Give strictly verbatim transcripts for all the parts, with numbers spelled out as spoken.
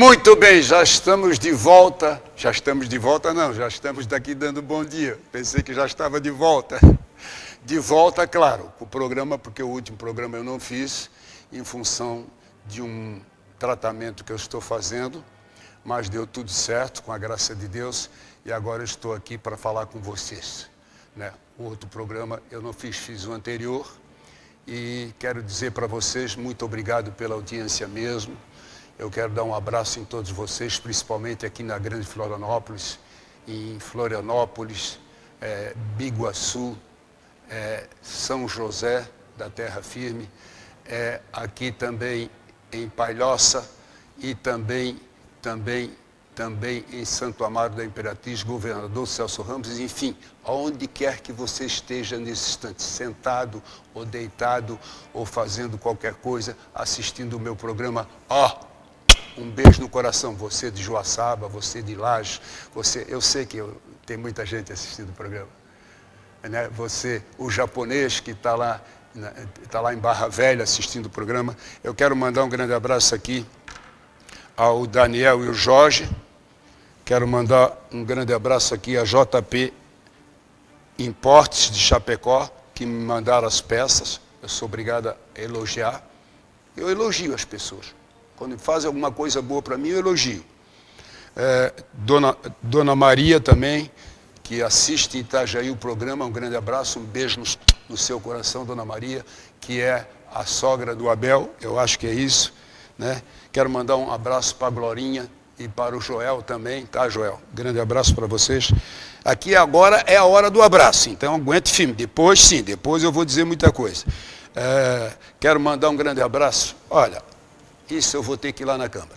Muito bem, já estamos de volta. Já estamos de volta, não, já estamos daqui dando bom dia. Pensei que já estava de volta. De volta, claro, o programa, porque o último programa eu não fiz, em função de um tratamento que eu estou fazendo, mas deu tudo certo, com a graça de Deus, e agora eu estou aqui para falar com vocês. Né? O outro programa eu não fiz, fiz o anterior, e quero dizer para vocês, muito obrigado pela audiência mesmo. Eu quero dar um abraço em todos vocês, principalmente aqui na Grande Florianópolis, em Florianópolis, é, Biguaçu, é, São José da Terra Firme, é, aqui também em Palhoça e também, também, também em Santo Amaro da Imperatriz, Governador Celso Ramos, enfim, aonde quer que você esteja nesse instante, sentado ou deitado ou fazendo qualquer coisa, assistindo o meu programa, ó, um beijo no coração, você de Joaçaba, você de Lages, você, eu sei que eu, tem muita gente assistindo o programa, né? Você, o japonês que está lá, está lá em Barra Velha assistindo o programa, eu quero mandar um grande abraço aqui ao Daniel e o Jorge, quero mandar um grande abraço aqui a J P Importes de Chapecó, que me mandaram as peças, eu sou obrigado a elogiar, eu elogio as pessoas. Quando fazem alguma coisa boa para mim, eu elogio. É, Dona, Dona Maria também, que assiste em Itajaí o programa, um grande abraço, um beijo no, no seu coração, Dona Maria, que é a sogra do Abel, eu acho que é isso. Né? Quero mandar um abraço para a Glorinha e para o Joel também, tá, Joel? Grande abraço para vocês. Aqui agora é a hora do abraço, então aguente firme. Depois, sim, depois eu vou dizer muita coisa. É, quero mandar um grande abraço. Olha, isso eu vou ter que ir lá na Câmara.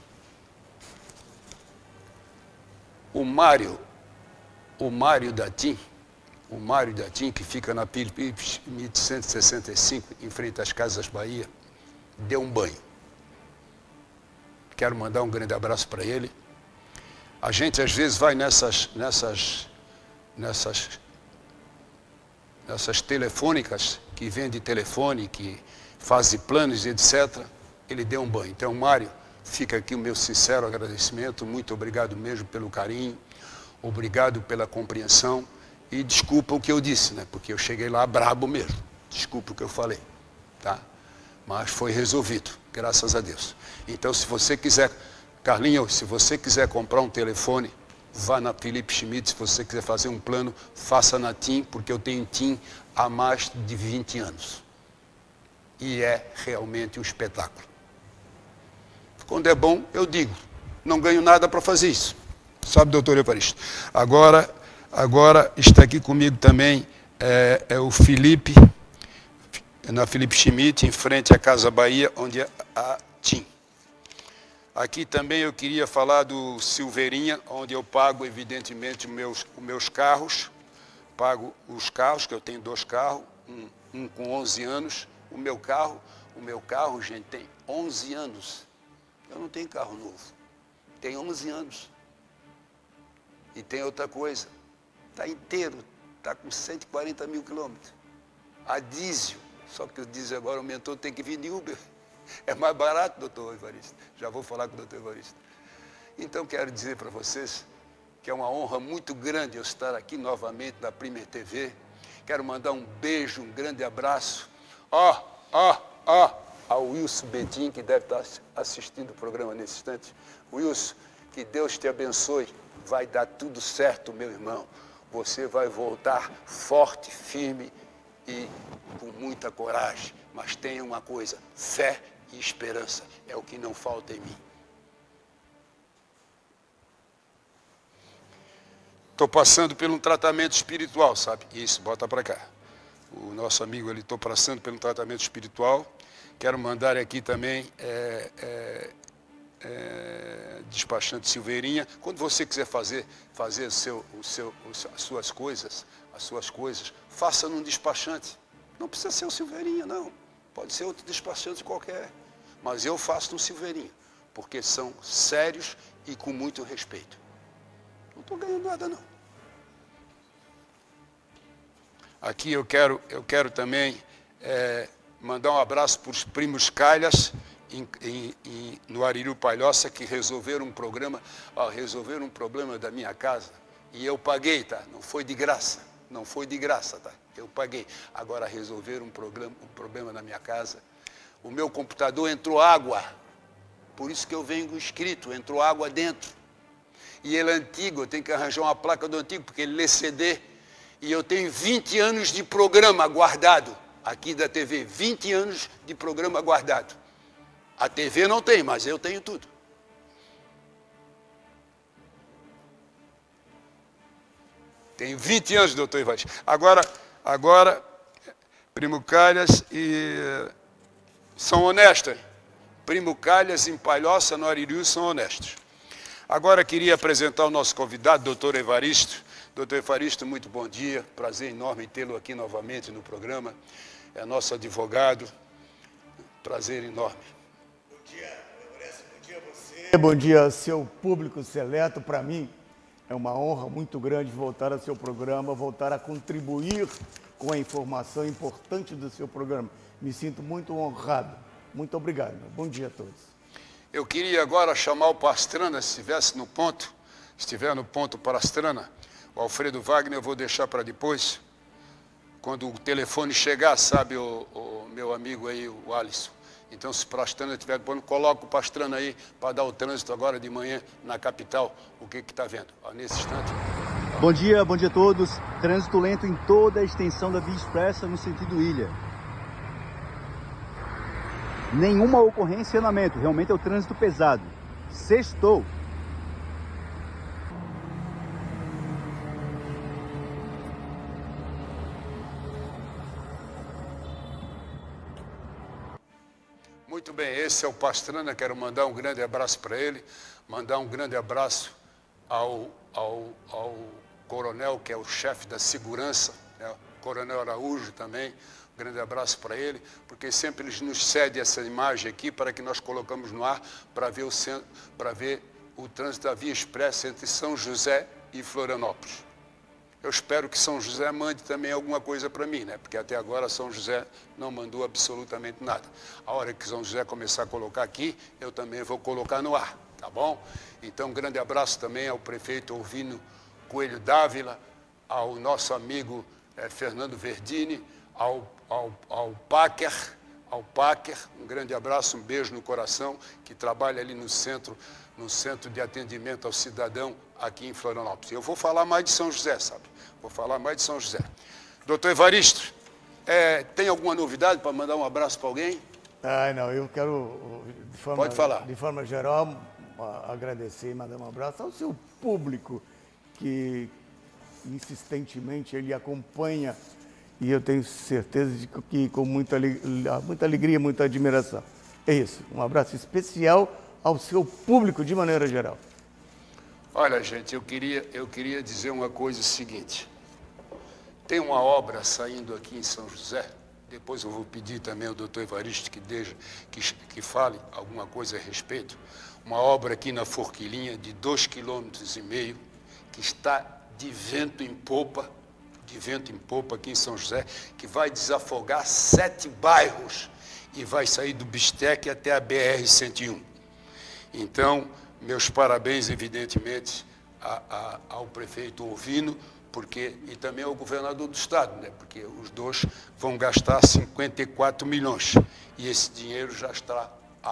O Mário, o Mário Datim, o Mário Datim, que fica na Filipe Schmidt cento e sessenta e cinco, em frente às Casas Bahia, deu um banho. Quero mandar um grande abraço para ele. A gente às vezes vai nessas, nessas, nessas, nessas telefônicas que vendem telefone, que fazem planos e etcétera. Ele deu um banho. Então, Mário, fica aqui o meu sincero agradecimento, muito obrigado mesmo pelo carinho, obrigado pela compreensão e desculpa o que eu disse, né? Porque eu cheguei lá brabo mesmo, desculpa o que eu falei, tá? Mas foi resolvido, graças a Deus. Então, se você quiser, Carlinhos, se você quiser comprar um telefone, vá na Filipe Schmidt, se você quiser fazer um plano, faça na TIM, porque eu tenho TIM há mais de vinte anos. E é realmente um espetáculo. Quando é bom, eu digo, não ganho nada para fazer isso. Sabe, doutor Evaristo? Agora, agora está aqui comigo também é, é o Felipe, na Filipe Schmidt, em frente à Casa Bahia, onde é a TIM. Aqui também eu queria falar do Silveirinha, onde eu pago, evidentemente, os meus, os meus carros. Pago os carros, que eu tenho dois carros, um, um com onze anos. O meu carro, o meu carro, gente, tem onze anos. Eu não tenho carro novo, tem onze anos. E tem outra coisa, está inteiro, está com cento e quarenta mil quilômetros. A diesel, só que o diesel agora aumentou, tem que vir de Uber. É mais barato, doutor Evaristo. Já vou falar com o doutor Evaristo. Então, quero dizer para vocês que é uma honra muito grande eu estar aqui novamente na Primer T V. Quero mandar um beijo, um grande abraço. Ó, ó, ó. Ao Wilson Bedin, que deve estar assistindo o programa nesse instante. Wilson, que Deus te abençoe. Vai dar tudo certo, meu irmão. Você vai voltar forte, firme e com muita coragem. Mas tenha uma coisa, fé e esperança. É o que não falta em mim. Estou passando por um tratamento espiritual, sabe? Isso, bota para cá. O nosso amigo ali, estou passando por um tratamento espiritual. Quero mandar aqui também, é, é, é, despachante Silveirinha, quando você quiser fazer, fazer o seu, o seu, as suas coisas, as suas coisas, faça num despachante. Não precisa ser o Silveirinha, não. Pode ser outro despachante qualquer. Mas eu faço no Silveirinha, porque são sérios e com muito respeito. Não estou ganhando nada, não. Aqui eu quero, eu quero também... É, mandar um abraço para os primos Calhas, em, em, em, no Aririu Palhoça que resolveram um programa, ó, resolveram um problema da minha casa e eu paguei, tá? Não foi de graça, não foi de graça, tá? Eu paguei. Agora resolveram um, programa, um problema na minha casa. O meu computador entrou água, por isso que eu venho escrito, entrou água dentro. E ele é antigo, eu tenho que arranjar uma placa do antigo, porque ele lê C D. E eu tenho vinte anos de programa guardado aqui da T V, vinte anos de programa guardado. A T V não tem, mas eu tenho tudo. Tenho vinte anos, doutor Evaristo. Agora, agora, Primo Calhas e são honestas. Primo Calhas, em Palhoça, no Aririu, são honestos. Agora queria apresentar o nosso convidado, doutor Evaristo. doutor Evaristo, muito bom dia. Prazer enorme tê-lo aqui novamente no programa. É nosso advogado. Prazer enorme. Bom dia, Evaristo. Bom dia a você. Bom dia ao seu público seleto. Para mim, é uma honra muito grande voltar ao seu programa, voltar a contribuir com a informação importante do seu programa. Me sinto muito honrado. Muito obrigado. Bom dia a todos. Eu queria agora chamar o Pastrana, se estivesse no ponto, se estiver no ponto Pastrana, o Alfredo Wagner eu vou deixar para depois, quando o telefone chegar, sabe, o, o meu amigo aí, o Alisson. Então, se o Pastrana estiver depois, coloca o Pastrana aí para dar o trânsito agora de manhã na capital, o que está vendo, ó, nesse instante. Bom dia, bom dia a todos. Trânsito lento em toda a extensão da Via Expressa no sentido ilha. Nenhuma ocorrência em andamento, realmente é o trânsito pesado. Sextou. Muito bem, esse é o Pastrana, quero mandar um grande abraço para ele, mandar um grande abraço ao, ao, ao coronel, que é o chefe da segurança, né? Coronel Araújo também, um grande abraço para ele, porque sempre eles nos cedem essa imagem aqui para que nós colocamos no ar para ver o, para ver o trânsito da Via Expressa entre São José e Florianópolis. Eu espero que São José mande também alguma coisa para mim, né? Porque até agora São José não mandou absolutamente nada. A hora que São José começar a colocar aqui, eu também vou colocar no ar, tá bom? Então, um grande abraço também ao prefeito Orvino Coelho Dávila, ao nosso amigo eh, Fernando Verdini, ao, ao, ao Packer, ao Packer, um grande abraço, um beijo no coração, que trabalha ali no centro, no Centro de Atendimento ao Cidadão, aqui em Florianópolis. Eu vou falar mais de São José, sabe? Vou falar mais de São José. Doutor Evaristo, é, tem alguma novidade para mandar um abraço para alguém? Ah, não, eu quero, de forma, Pode falar. De forma geral, agradecer e mandar um abraço ao seu público, que insistentemente ele acompanha, e eu tenho certeza de que com muita, muita alegria, muita admiração. É isso, um abraço especial ao seu público de maneira geral. Olha, gente, eu queria, eu queria dizer uma coisa seguinte. Tem uma obra saindo aqui em São José, depois eu vou pedir também ao doutor Evaristo que, deixe, que, que fale alguma coisa a respeito. Uma obra aqui na Forquilinha de dois quilômetros e meio, que está de vento em popa, de vento em popa aqui em São José, que vai desafogar sete bairros e vai sair do Bistec até a B R cento e um. Então, meus parabéns, evidentemente, a, a, ao prefeito Orvino, porque, e também ao governador do estado, né, porque os dois vão gastar cinquenta e quatro milhões e esse dinheiro já está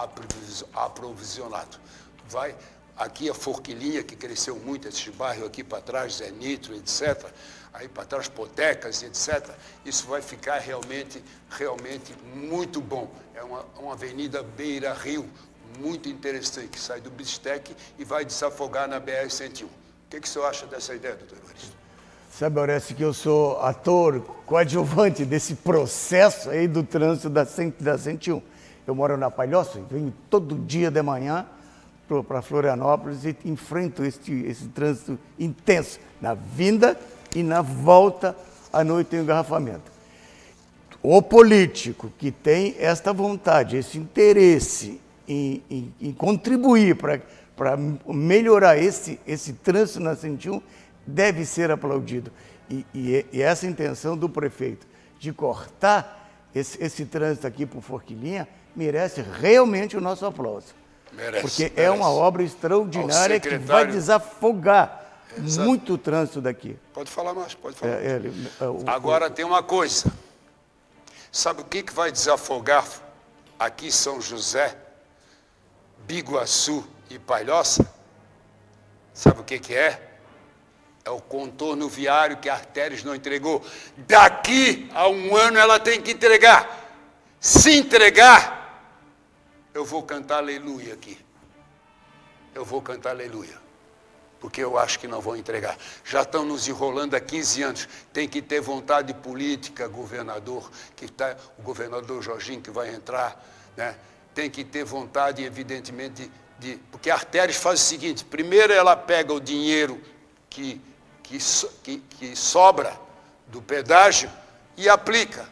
aprovisionado. Vai, aqui a Forquilinha, que cresceu muito, esses bairros aqui para trás, Zé Nitro, etcétera, aí para trás, Potecas, etcétera, isso vai ficar realmente, realmente muito bom. É uma, uma avenida beira-rio, muito interessante, que sai do Bistec e vai desafogar na B R cento e um. O que, que o senhor acha dessa ideia, doutor Evaristo? Sabe, Orestes, que eu sou ator coadjuvante desse processo aí do trânsito da, da cento e um. Eu moro na Palhoça, venho todo dia de manhã para Florianópolis e enfrento esse, esse trânsito intenso, na vinda e na volta à noite em engarrafamento. O político que tem esta vontade, esse interesse em, em, em contribuir para melhorar esse, esse trânsito na cento e um, deve ser aplaudido. E, e, e essa intenção do prefeito de cortar esse, esse trânsito aqui por Forquilinha merece realmente o nosso aplauso. Merece, porque merece. é uma obra extraordinária que vai desafogar Exato. muito o trânsito daqui. Pode falar mais, pode falar é, mais. É, é, o, Agora o, tem uma coisa. Sabe o que, que vai desafogar aqui São José, Biguaçu e Palhoça? Sabe o que, que é? É o contorno viário que a Artérios não entregou. Daqui a um ano ela tem que entregar. Se entregar, eu vou cantar aleluia aqui. Eu vou cantar aleluia. Porque eu acho que não vão entregar. Já estão nos enrolando há quinze anos. Tem que ter vontade política, governador, que tá, o governador Jorginho que vai entrar, né? Tem que ter vontade, evidentemente, de, de... Porque a Artérios faz o seguinte, primeiro ela pega o dinheiro que, que, que, que sobra do pedágio e aplica.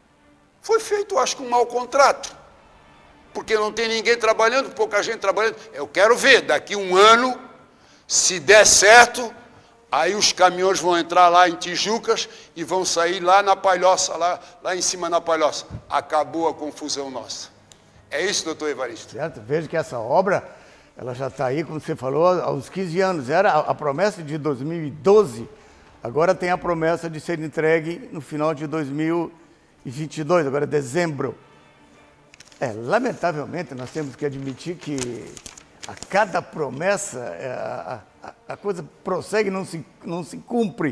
Foi feito, acho que, um mau contrato. Porque não tem ninguém trabalhando, pouca gente trabalhando. Eu quero ver, daqui a um ano, se der certo, aí os caminhões vão entrar lá em Tijucas e vão sair lá na Palhoça, lá, lá em cima na Palhoça. Acabou a confusão nossa. É isso, doutor Evaristo? Certo, veja que essa obra, ela já está aí, como você falou, há uns quinze anos. Era a, a promessa de dois mil e doze, agora tem a promessa de ser entregue no final de dois mil e vinte e dois, agora é dezembro. É, lamentavelmente, nós temos que admitir que a cada promessa, a, a, a coisa prossegue e não se, não se cumpre.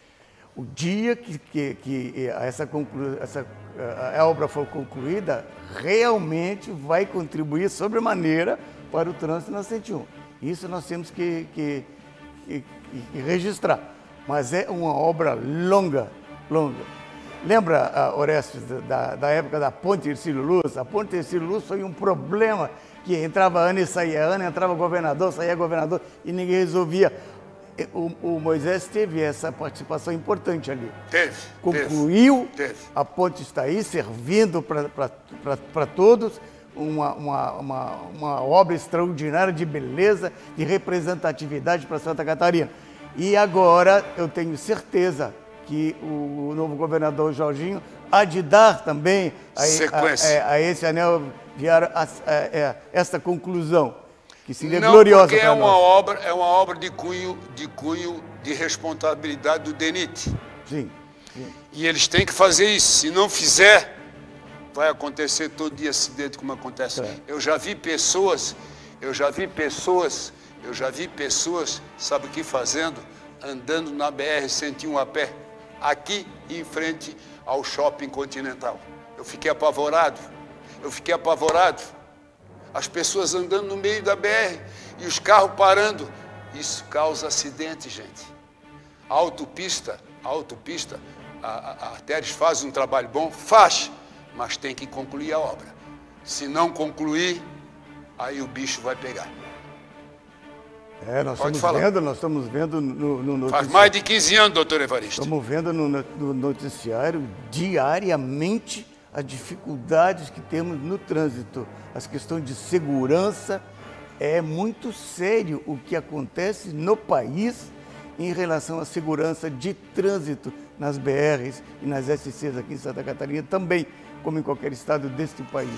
O dia que, que, que essa, conclu, essa a obra for concluída, realmente vai contribuir sobremaneira para o trânsito na cento e um. Isso nós temos que, que, que, que registrar. Mas é uma obra longa, longa. Lembra, Orestes, da, da época da Ponte Hercílio Luz? A Ponte Hercílio Luz foi um problema que entrava ano e saía ano, entrava governador, saía governador e ninguém resolvia. O, o Moisés teve essa participação importante ali. Teve. Concluiu, teve, teve. A ponte está aí, servindo para todos, uma, uma, uma, uma obra extraordinária de beleza, de representatividade para Santa Catarina. E agora eu tenho certeza que o novo governador Jorginho há de dar também a, a, a, a esse anel viário a, a, a, essa conclusão, que seria Não, gloriosa porque para é uma nós. obra, é uma obra de cunho, de cunho de responsabilidade do DENIT. Sim, sim. E eles têm que fazer isso. Se não fizer, vai acontecer todo dia acidente como acontece. É. Eu já vi pessoas, eu já vi pessoas, eu já vi pessoas, sabe o que fazendo? Andando na B R cento e um a pé, aqui em frente ao Shopping Continental. Eu fiquei apavorado, eu fiquei apavorado. As pessoas andando no meio da B R e os carros parando. Isso causa acidente, gente. A autopista, a autopista, a, a, a Artérios faz um trabalho bom? Faz, mas tem que concluir a obra. Se não concluir, aí o bicho vai pegar. É, nós Pode estamos falar. vendo, nós estamos vendo no, no noticiário. Faz mais de quinze anos, doutor Evaristo. Estamos vendo no, no noticiário diariamente as dificuldades que temos no trânsito. As questões de segurança. É muito sério o que acontece no país em relação à segurança de trânsito nas B Rs e nas S Cs aqui em Santa Catarina, também, como em qualquer estado deste país.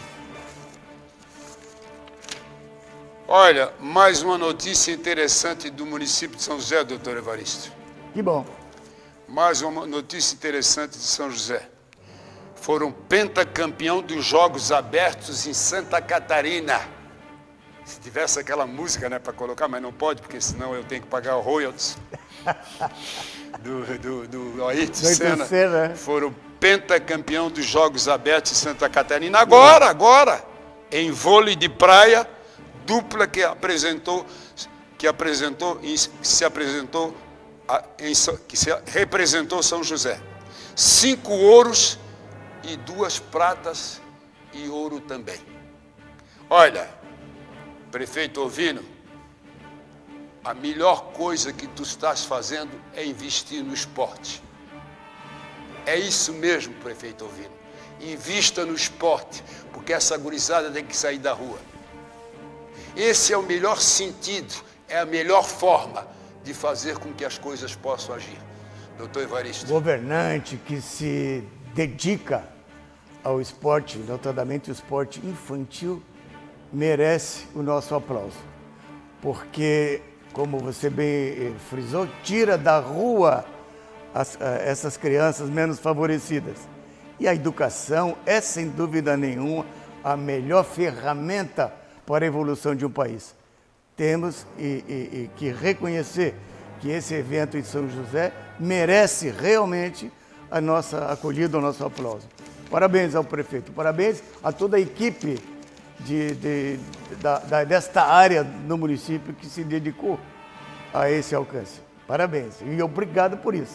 Olha, mais uma notícia interessante do município de São José, doutor Evaristo. Que bom. Mais uma notícia interessante de São José. Foram pentacampeão dos Jogos Abertos em Santa Catarina. Se tivesse aquela música, né, para colocar, mas não pode, porque senão eu tenho que pagar o royalties do, do, do Ayrton Senna. Senna. Foram pentacampeão dos Jogos Abertos em Santa Catarina. Agora, agora, em vôlei de praia, dupla que apresentou, que apresentou, que se apresentou, em, que se representou São José. Cinco ouros e duas pratas e ouro também. Olha, prefeito Ovino, a melhor coisa que tu estás fazendo é investir no esporte. É isso mesmo, prefeito Ovino. Invista no esporte, porque essa gurizada tem que sair da rua. Esse é o melhor sentido, é a melhor forma de fazer com que as coisas possam agir. Doutor Evaristo. Governante que se dedica ao esporte, notadamente o esporte infantil, merece o nosso aplauso. Porque, como você bem frisou, tira da rua as, essas crianças menos favorecidas. E a educação é, sem dúvida nenhuma, a melhor ferramenta para a evolução de um país. Temos e, e, e que reconhecer que esse evento em São José merece realmente a nossa acolhida, o nosso aplauso. Parabéns ao prefeito, parabéns a toda a equipe de, de, da, da, desta área no município que se dedicou a esse alcance. Parabéns e obrigado por isso.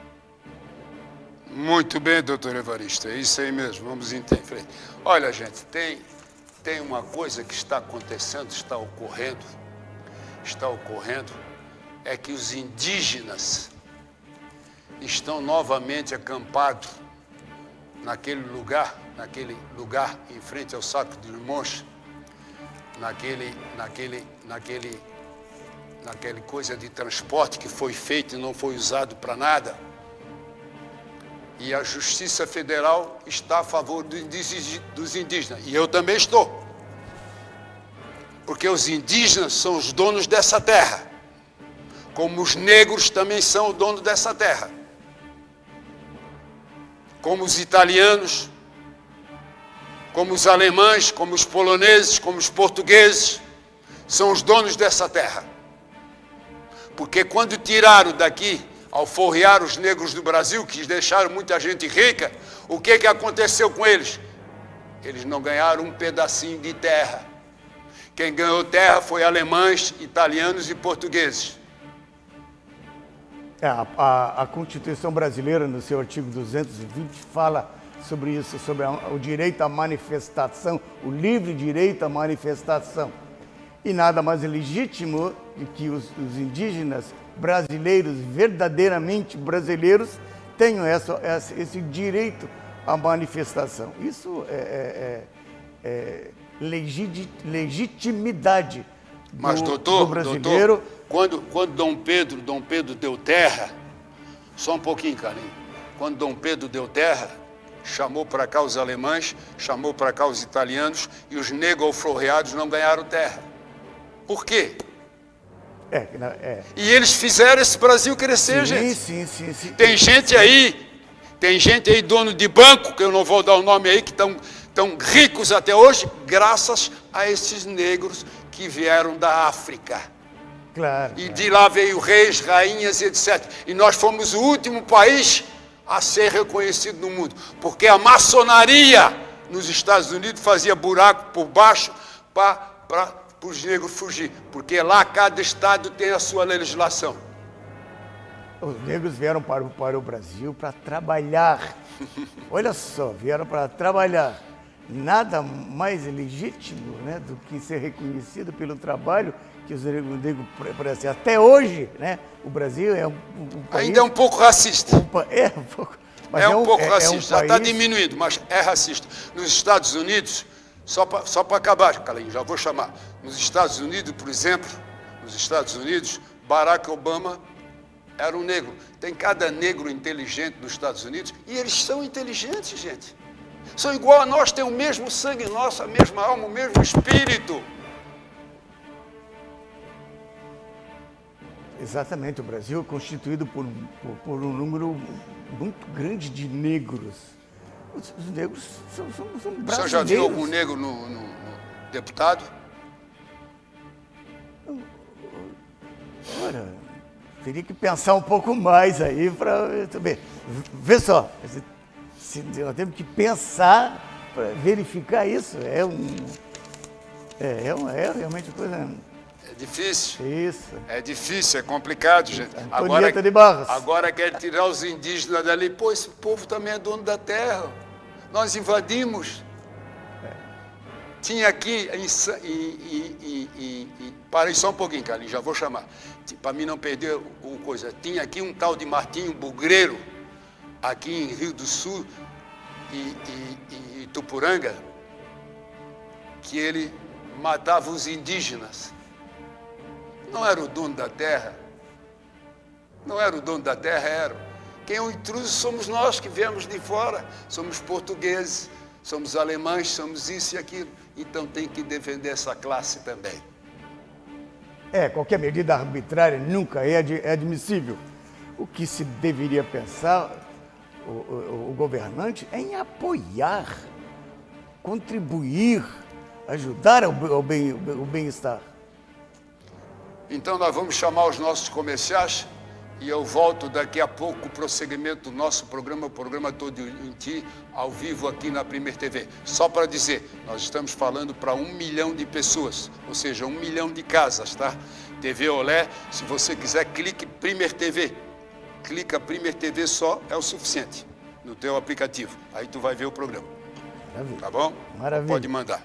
Muito bem, doutor Evaristo, é isso aí mesmo, vamos em frente. Olha, gente, tem, tem uma coisa que está acontecendo, está ocorrendo, está ocorrendo, é que os indígenas estão novamente acampados naquele lugar, naquele lugar em frente ao Saco de Limões, naquele, naquele, naquele, naquele coisa de transporte que foi feito e não foi usado para nada. E a Justiça Federal está a favor dos indígenas. E eu também estou. Porque os indígenas são os donos dessa terra. Como os negros também são o dono dessa terra. Como os italianos, como os alemães, como os poloneses, como os portugueses, são os donos dessa terra. Porque quando tiraram daqui, alforriaram os negros do Brasil, que deixaram muita gente rica, o que, que aconteceu com eles? Eles não ganharam um pedacinho de terra. Quem ganhou terra foi alemães, italianos e portugueses. É, a, a, a Constituição brasileira, no seu artigo duzentos e vinte, fala sobre isso, sobre a, o direito à manifestação, o livre direito à manifestação. E nada mais legítimo do que os, os indígenas brasileiros, verdadeiramente brasileiros, tenham essa, essa, esse direito à manifestação. Isso é, é, é legit, legitimidade do, Mas, doutor, do brasileiro. Doutor, quando, quando Dom Pedro, Dom Pedro deu terra, só um pouquinho, Carlinhos, quando Dom Pedro deu terra, chamou para cá os alemães, chamou para cá os italianos, e os negros alforreados não ganharam terra. Por quê? É, é. E eles fizeram esse Brasil crescer, sim, gente. Sim, sim, sim. Tem gente aí, tem gente aí, dono de banco, que eu não vou dar o nome aí, que estão tão ricos até hoje, graças a esses negros que vieram da África. Claro. E claro. de lá veio reis, rainhas, etcétera. E nós fomos o último país a ser reconhecido no mundo, porque a maçonaria nos Estados Unidos fazia buraco por baixo para para os negros fugir, porque lá cada estado tem a sua legislação. Os negros vieram para o, para o Brasil para trabalhar. Olha só, vieram para trabalhar. Nada mais legítimo, né, do que ser reconhecido pelo trabalho que os negros prestam. Até hoje, né, o Brasil é um, um país... Ainda é um pouco racista. Um, é um pouco, mas é um é um, pouco é, racista, é um já está país... diminuindo, mas é racista. Nos Estados Unidos, só para só para acabar, Carlinhos, já vou chamar. Nos Estados Unidos, por exemplo, nos Estados Unidos, Barack Obama era um negro. Tem cada negro inteligente nos Estados Unidos, e eles são inteligentes, gente. São igual a nós, têm o mesmo sangue nosso, a mesma alma, o mesmo espírito. Exatamente, o Brasil é constituído por, por, por um número muito grande de negros. Os, os negros são, são, são brasileiros. O senhor já viu algum negro no, no, no deputado? Olha, teria que pensar um pouco mais aí para ver. Vê só, se, nós temos que pensar para verificar isso. É um, é, é, um, é realmente coisa. É difícil. Isso. É difícil, é complicado, gente. Agora, de Barros. agora quer tirar os indígenas dali. Pô, esse povo também é dono da terra. Nós invadimos. É. Tinha aqui, em, em, em, em, em, para aí só um pouquinho, Carlinhos, já vou chamar. Para mim não perder o coisa. Tinha aqui um tal de Martinho Bugreiro, aqui em Rio do Sul e, e, e Itupuranga, que ele matava os indígenas. Não era o dono da terra. Não era o dono da terra, era. Quem é o intruso somos nós que viemos de fora. Somos portugueses, somos alemães, somos isso e aquilo. Então tem que defender essa classe também. É, qualquer medida arbitrária nunca é, ad, é admissível. O que se deveria pensar, o, o, o governante, é em apoiar, contribuir, ajudar ao, ao bem, o bem-estar. Então nós vamos chamar os nossos comerciais e eu volto daqui a pouco o prosseguimento do nosso programa, o programa Todo em Ti, ao vivo aqui na Primer T V. Só para dizer, nós estamos falando para um milhão de pessoas, ou seja, um milhão de casas, tá? T V Olé, se você quiser, clique Primer T V. Clica Primer T V só, é o suficiente no teu aplicativo. Aí tu vai ver o programa. Maravilha. Tá bom? Maravilha. Pode mandar.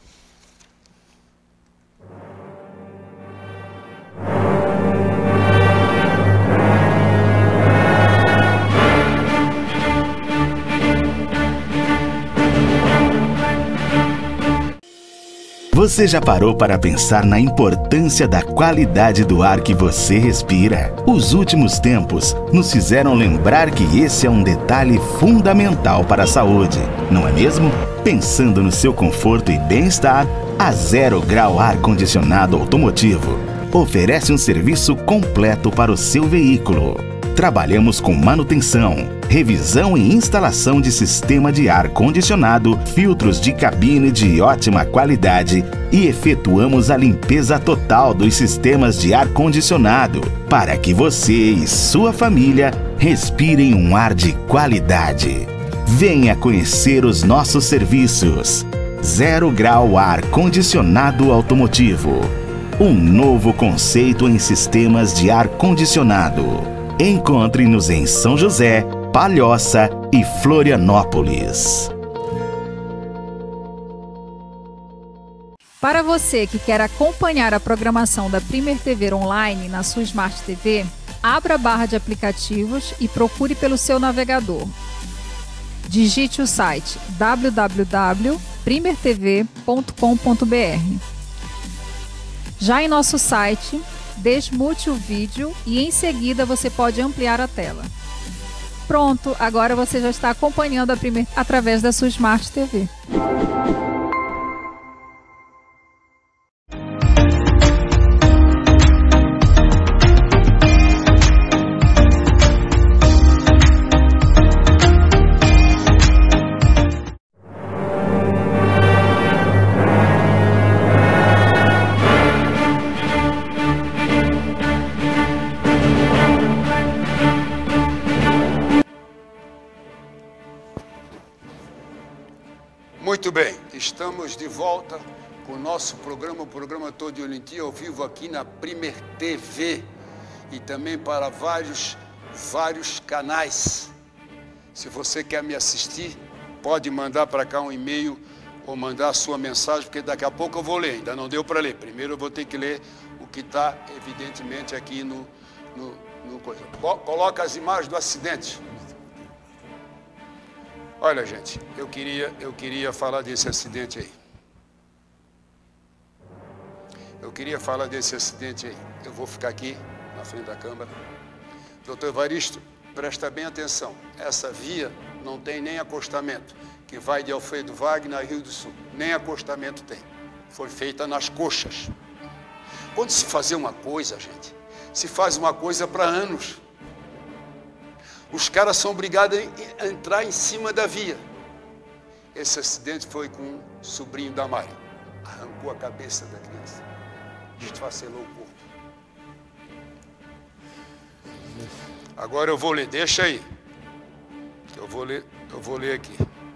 Você já parou para pensar na importância da qualidade do ar que você respira? Os últimos tempos nos fizeram lembrar que esse é um detalhe fundamental para a saúde, não é mesmo? Pensando no seu conforto e bem-estar, a Zero Grau Ar Condicionado Automotivo oferece um serviço completo para o seu veículo. Trabalhamos com manutenção, revisão e instalação de sistema de ar condicionado, filtros de cabine de ótima qualidade e efetuamos a limpeza total dos sistemas de ar condicionado para que você e sua família respirem um ar de qualidade. Venha conhecer os nossos serviços. Zero Grau Ar Condicionado Automotivo. Um novo conceito em sistemas de ar condicionado. Encontre-nos em São José, Palhoça e Florianópolis. Para você que quer acompanhar a programação da Primer T V online na sua Smart T V, abra a barra de aplicativos e procure pelo seu navegador. Digite o site w w w ponto primer t v ponto com ponto b r. Já em nosso site, desmute o vídeo e em seguida você pode ampliar a tela. Pronto, agora você já está acompanhando a Primer através da sua Smart T V. Muito bem, estamos de volta com o nosso programa, o programa Todo em Ti, ao vivo aqui na Primer T V e também para vários, vários canais. Se você quer me assistir, pode mandar para cá um e-mail ou mandar a sua mensagem, porque daqui a pouco eu vou ler, ainda não deu para ler. Primeiro eu vou ter que ler o que está evidentemente aqui no, no, no coisa. Coloca as imagens do acidente. Olha, gente, eu queria, eu queria falar desse acidente aí. Eu queria falar desse acidente aí. Eu vou ficar aqui, na frente da câmara. Doutor Evaristo, presta bem atenção. Essa via não tem nem acostamento, que vai de Alfredo Wagner a Rio do Sul. Nem acostamento tem. Foi feita nas coxas. Quando se fazer uma coisa, gente, se faz uma coisa para anos. Os caras são obrigados a entrar em cima da via. Esse acidente foi com um sobrinho da Mari. Arrancou a cabeça da criança. Desfacelou o corpo. Agora eu vou ler, deixa aí. Eu vou ler, eu vou ler aqui.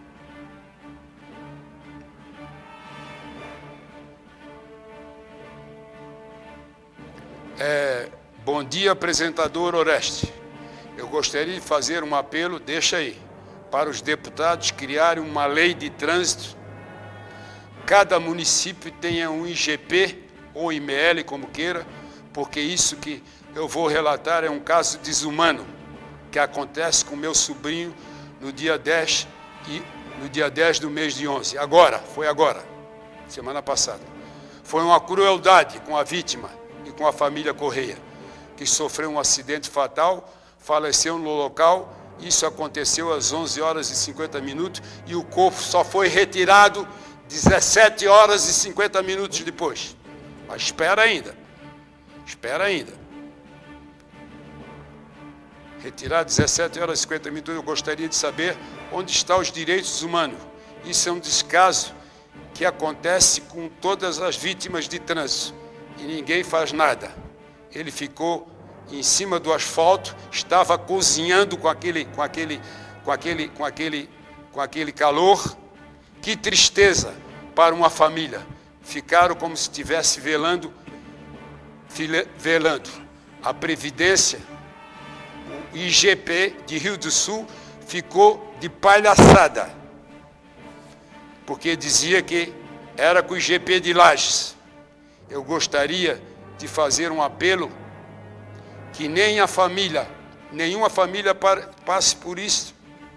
É, bom dia, apresentador Oreste. Eu gostaria de fazer um apelo, deixa aí, para os deputados criarem uma lei de trânsito. Cada município tenha um I G P ou I M L, como queira, porque isso que eu vou relatar é um caso desumano que acontece com meu sobrinho no dia dez, e, no dia dez do mês de onze. Agora, foi agora, semana passada. Foi uma crueldade com a vítima e com a família Correia, que sofreu um acidente fatal, faleceu no local Isso aconteceu às onze horas e cinquenta minutos e o corpo só foi retirado dezessete horas e cinquenta minutos depois. Mas espera ainda. Espera ainda. Retirar dezessete horas e cinquenta minutos, eu gostaria de saber onde estão os direitos humanos. Isso é um descaso que acontece com todas as vítimas de trânsito. E ninguém faz nada. Ele ficou em cima do asfalto, estava cozinhando com aquele, com aquele, com aquele, com aquele, com aquele calor. Que tristeza para uma família. Ficaram como se estivesse velando, velando. A Previdência, o I G P de Rio do Sul, ficou de palhaçada, porque dizia que era com o I G P de Lages. Eu gostaria de fazer um apelo que nem a família, nenhuma família passe por isso.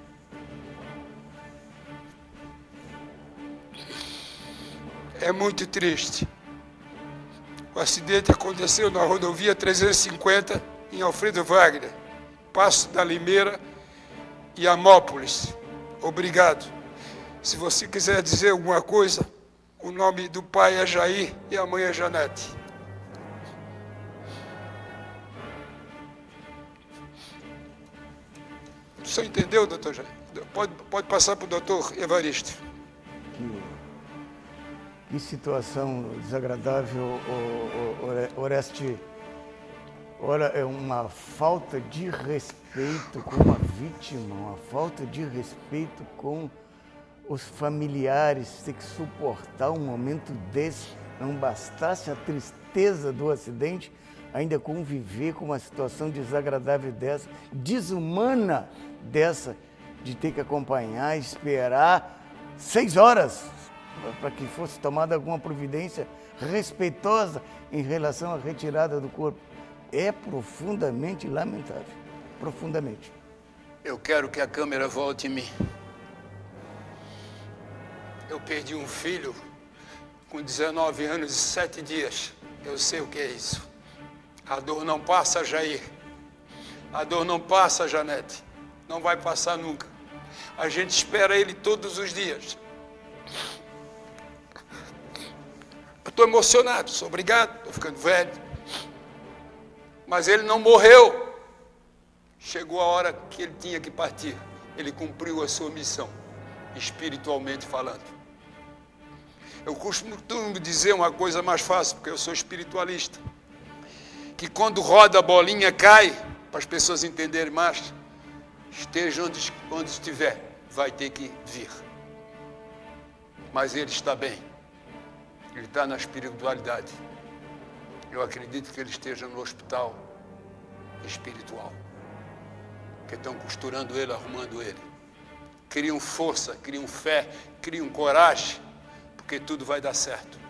É muito triste. O acidente aconteceu na rodovia trezentos e cinquenta, em Alfredo Wagner, Passo da Limeira e Amópolis. Obrigado. Se você quiser dizer alguma coisa, o nome do pai é Jair e a mãe é Janete. O senhor entendeu, doutor Jair? Pode, pode passar para o doutor Evaristo. Que, que situação desagradável, o, o, Oreste. Ora, é uma falta de respeito com uma vítima, uma falta de respeito com os familiares, ter que suportar um momento desse. Não bastasse a tristeza do acidente, ainda conviver com uma situação desagradável dessa, desumana dessa, de ter que acompanhar, esperar seis horas para que fosse tomada alguma providência respeitosa em relação à retirada do corpo. É profundamente lamentável, profundamente. Eu quero que a câmera volte em mim. Eu perdi um filho com dezenove anos e sete dias. Eu sei o que é isso. A dor não passa, Jair. A dor não passa, Janete. Não vai passar nunca. A gente espera ele todos os dias. Eu estou emocionado, sou obrigado, estou ficando velho. Mas ele não morreu. Chegou a hora que ele tinha que partir. Ele cumpriu a sua missão, espiritualmente falando. Eu costumo dizer uma coisa mais fácil, porque eu sou espiritualista. Que quando roda a bolinha, cai, para as pessoas entenderem mais, esteja onde, onde estiver, vai ter que vir. Mas ele está bem. Ele está na espiritualidade. Eu acredito que ele esteja no hospital espiritual. Que estão costurando ele, arrumando ele. Criam força, criam fé, criam coragem, porque tudo vai dar certo.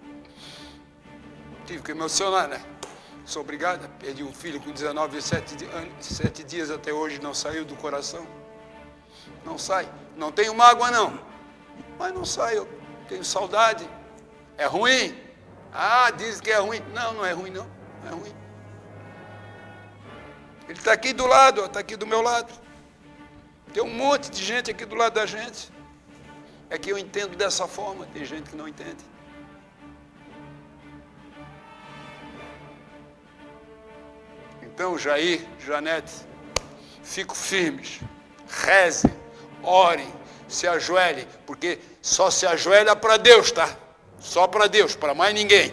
Tive que emocionar, né? Sou obrigado, perdi um filho com dezenove, sete dias até hoje, não saiu do coração. Não sai. Não tenho mágoa, não. Mas não sai, eu tenho saudade. É ruim? Ah, diz que é ruim. Não, não é ruim, não. Não é ruim. Ele está aqui do lado, está aqui do meu lado. Tem um monte de gente aqui do lado da gente. É que eu entendo dessa forma, tem gente que não entende. Então, Jair, Janete, fico firmes, rezem, orem, se ajoelhem, porque só se ajoelha para Deus, tá? Só para Deus, para mais ninguém.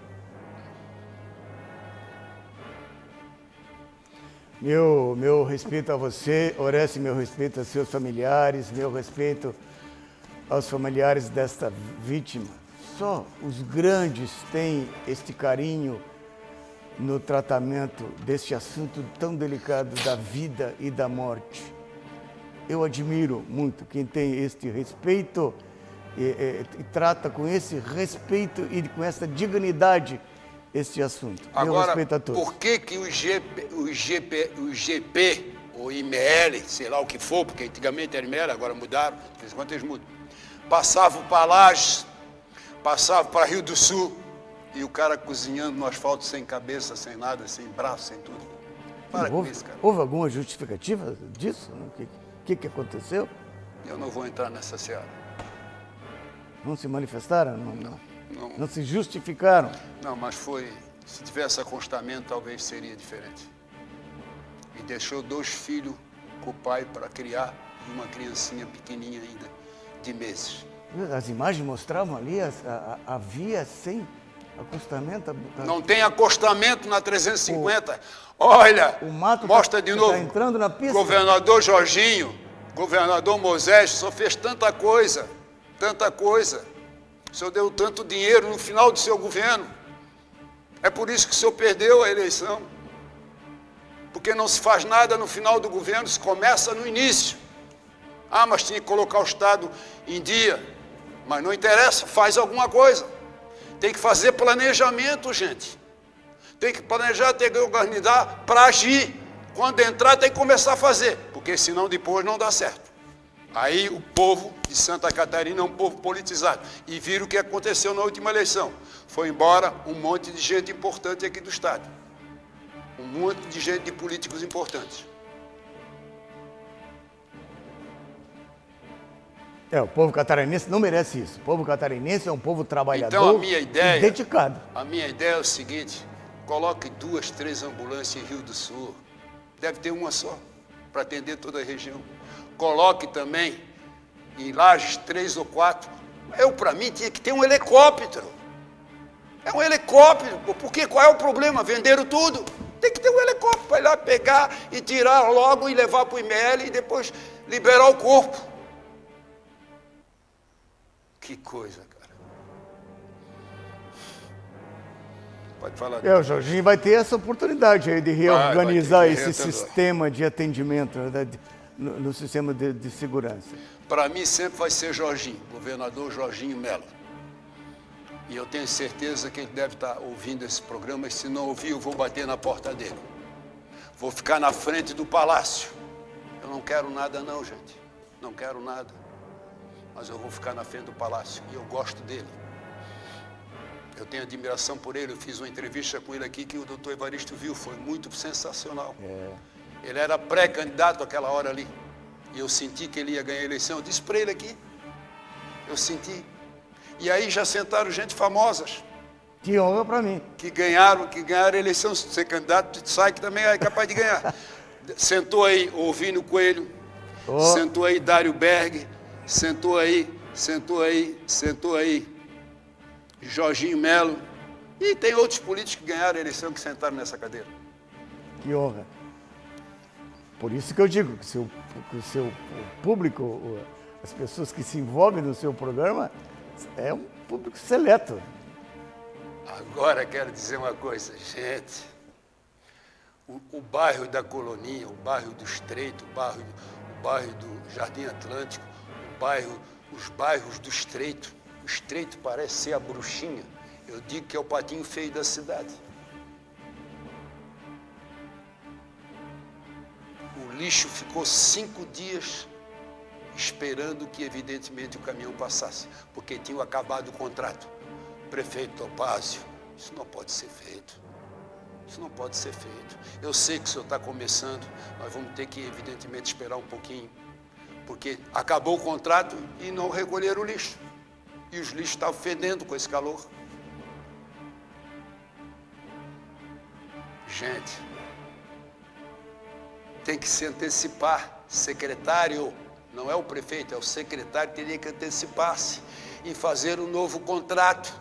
Meu, meu respeito a você, Oreste, meu respeito aos seus familiares, meu respeito aos familiares desta vítima. Só os grandes têm este carinho no tratamento deste assunto tão delicado da vida e da morte. Eu admiro muito quem tem este respeito e, e, e trata com esse respeito e com essa dignidade este assunto. Meu Agora, respeito a todos. por que que o, G P, o, G P, o G P, ou I M L, sei lá o que for, porque antigamente era I M L, agora mudaram, de vez em quando eles mudam, passavam para Lages, passavam para Rio do Sul, e o cara cozinhando no asfalto sem cabeça, sem nada, sem braço, sem tudo. Para com houve, isso, cara. houve alguma justificativa disso? O que, que, que aconteceu? Eu não vou entrar nessa seara. Não se manifestaram? Não, Não, não, não se justificaram? não, mas foi... Se tivesse acostamento, talvez seria diferente. E deixou dois filhos com o pai para criar e uma criancinha pequenininha ainda, de meses. As imagens mostravam ali, a, a, havia sem acostamento. A, Não tem acostamento na trezentos e cinquenta. Olha, o mato mostra tá, de novo. Tá entrando na pista. Governador Jorginho, governador Moisés, só fez tanta coisa, tanta coisa. O senhor deu tanto dinheiro no final do seu governo. É por isso que o senhor perdeu a eleição. Porque não se faz nada no final do governo, se começa no início. Ah, mas tinha que colocar o Estado em dia. Mas não interessa, faz alguma coisa. Tem que fazer planejamento, gente. Tem que planejar, tem que organizar para agir. Quando entrar, tem que começar a fazer, porque senão depois não dá certo. Aí o povo de Santa Catarina é um povo politizado. E viram o que aconteceu na última eleição. Foi embora um monte de gente importante aqui do Estado. Um monte de gente, de políticos importantes. É, o povo catarinense não merece isso. O povo catarinense é um povo trabalhador Então, a minha ideia, e dedicado. A minha ideia é o seguinte: coloque duas, três ambulâncias em Rio do Sul. Deve ter uma só, para atender toda a região. Coloque também em Lages três ou quatro. Eu, para mim, tinha que ter um helicóptero. É um helicóptero, porque qual é o problema? Venderam tudo. Tem que ter um helicóptero para ir lá pegar e tirar logo e levar para o I M L e depois liberar o corpo. Que coisa, cara. Pode falar. É, o Jorginho vai ter essa oportunidade aí de reorganizar vai, vai esse sistema de atendimento, né, de, no, no sistema de, de segurança. Para mim sempre vai ser Jorginho, governador Jorginho Melo. E eu tenho certeza que ele deve estar ouvindo esse programa, e se não ouvir, eu vou bater na porta dele. Vou ficar na frente do palácio. Eu não quero nada não, gente. Não quero nada. Mas eu vou ficar na frente do palácio e eu gosto dele. Eu tenho admiração por ele. Eu fiz uma entrevista com ele aqui que o doutor Evaristo viu. Foi muito sensacional. É. Ele era pré-candidato àquela hora ali. E eu senti que ele ia ganhar a eleição. Eu disse para ele aqui. Eu senti. E aí já sentaram gente famosas. Que honra para mim. Que ganharam, que ganharam a eleição. Se ser candidato, sai que também é capaz de ganhar. Sentou aí Ovínio Coelho. Oh. Sentou aí Dário Berg. Sentou aí, sentou aí, sentou aí Jorginho Melo. E tem outros políticos que ganharam a eleição que sentaram nessa cadeira. Que honra. Por isso que eu digo que, seu, que o seu público, as pessoas que se envolvem no seu programa, é um público seleto. Agora quero dizer uma coisa, gente. O, o bairro da Colonia, o bairro do Estreito, o bairro, o bairro do Jardim Atlântico, Bairro, os bairros do Estreito. O Estreito parece ser a bruxinha. Eu digo que é o patinho feio da cidade. O lixo ficou cinco dias esperando que, evidentemente, o caminhão passasse, porque tinham acabado o contrato. Prefeito Topázio, isso não pode ser feito. Isso não pode ser feito. Eu sei que o senhor está começando, nós vamos ter que, evidentemente, esperar um pouquinho. Porque acabou o contrato e não recolheram o lixo. E os lixos estavam fedendo com esse calor. Gente, tem que se antecipar. Secretário, não é o prefeito, é o secretário que teria que antecipar-se e fazer um novo contrato.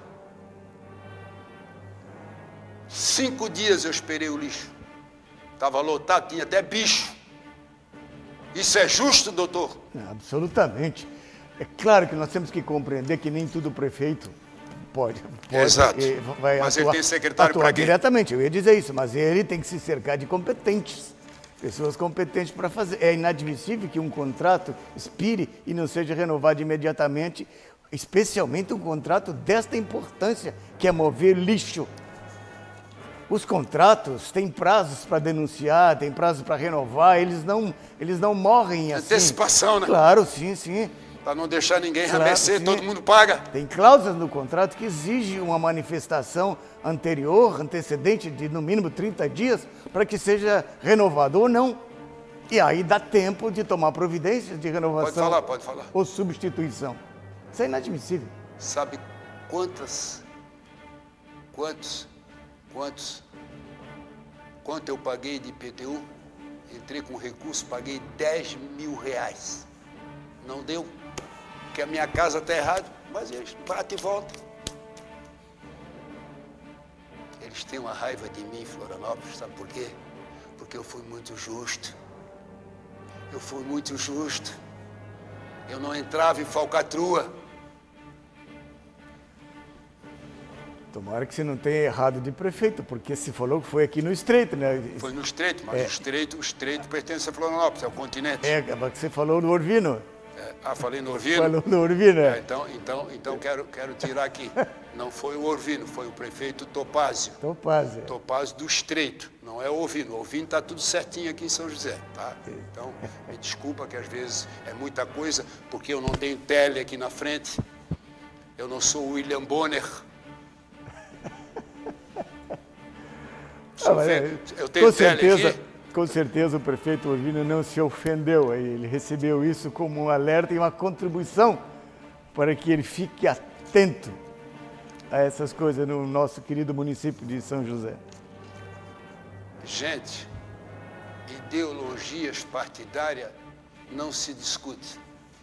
Cinco dias eu esperei o lixo. Estava lotado, tinha até bicho. Isso é justo, doutor? É, absolutamente. É claro que nós temos que compreender que nem tudo prefeito pode. pode Exato. Vai mas atuar, ele tem secretário para quê? Diretamente, eu ia dizer isso, mas ele tem que se cercar de competentes. Pessoas competentes para fazer. É inadmissível que um contrato expire e não seja renovado imediatamente, especialmente um contrato desta importância, que é mover lixo. Os contratos têm prazos para denunciar, têm prazos para renovar, eles não, eles não morrem assim. Antecipação, né? Claro, sim, sim. Para não deixar ninguém Claro, remecer, sim. todo mundo paga. Tem cláusulas no contrato que exigem uma manifestação anterior, antecedente de no mínimo trinta dias, para que seja renovado ou não. E aí dá tempo de tomar providências de renovação. Pode falar, pode falar. Ou substituição. Isso é inadmissível. Sabe quantas, quantos, quantos, quanto eu paguei de I P T U? Entrei com recurso, paguei dez mil reais. Não deu, porque a minha casa está errada, mas eles batem e voltam. Eles têm uma raiva de mim, Florianópolis, sabe por quê? Porque eu fui muito justo. Eu fui muito justo. Eu não entrava em falcatrua. Tomara que você não tenha errado de prefeito, porque se falou que foi aqui no Estreito, né? Foi no Estreito, mas É. o Estreito, o Estreito pertence a Florianópolis, é o continente. É, mas você falou no Orvino. É, ah, falei no Orvino? Falou no Orvino, É, é. então, então, então quero, quero tirar aqui. Não foi o Orvino, foi o prefeito Topázio. Topázio. Topázio do Estreito, não é o Orvino. O Orvino está tudo certinho aqui em São José, tá? Então, me desculpa que às vezes é muita coisa, porque eu não tenho tele aqui na frente. Eu não sou o William Bonner. Ah, mas, Fe- eu tenho com tele certeza, aqui. com certeza o prefeito Orvino não se ofendeu. Ele recebeu isso como um alerta e uma contribuição para que ele fique atento a essas coisas no nosso querido município de São José. Gente, ideologias partidárias não se discute.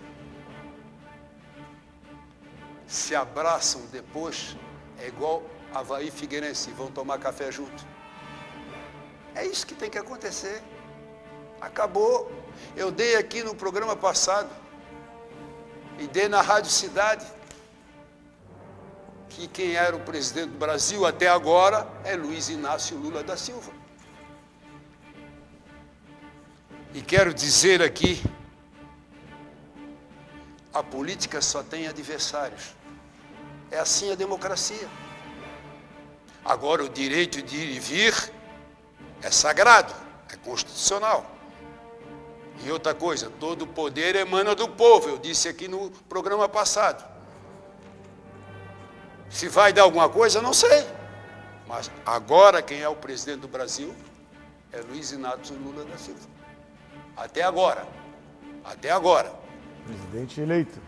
Se abraçam depois, é igual Avaí e Figueirense, vão tomar café junto. É isso que tem que acontecer. Acabou. Eu dei aqui no programa passado, e dei na Rádio Cidade, que quem era o presidente do Brasil até agora é Luiz Inácio Lula da Silva. E quero dizer aqui, a política só tem adversários. É assim a democracia. Agora, o direito de ir e vir é sagrado, é constitucional. E outra coisa, todo o poder emana do povo, eu disse aqui no programa passado. Se vai dar alguma coisa, não sei. Mas agora quem é o presidente do Brasil é Luiz Inácio Lula da Silva. Até agora. Até agora. Presidente eleito.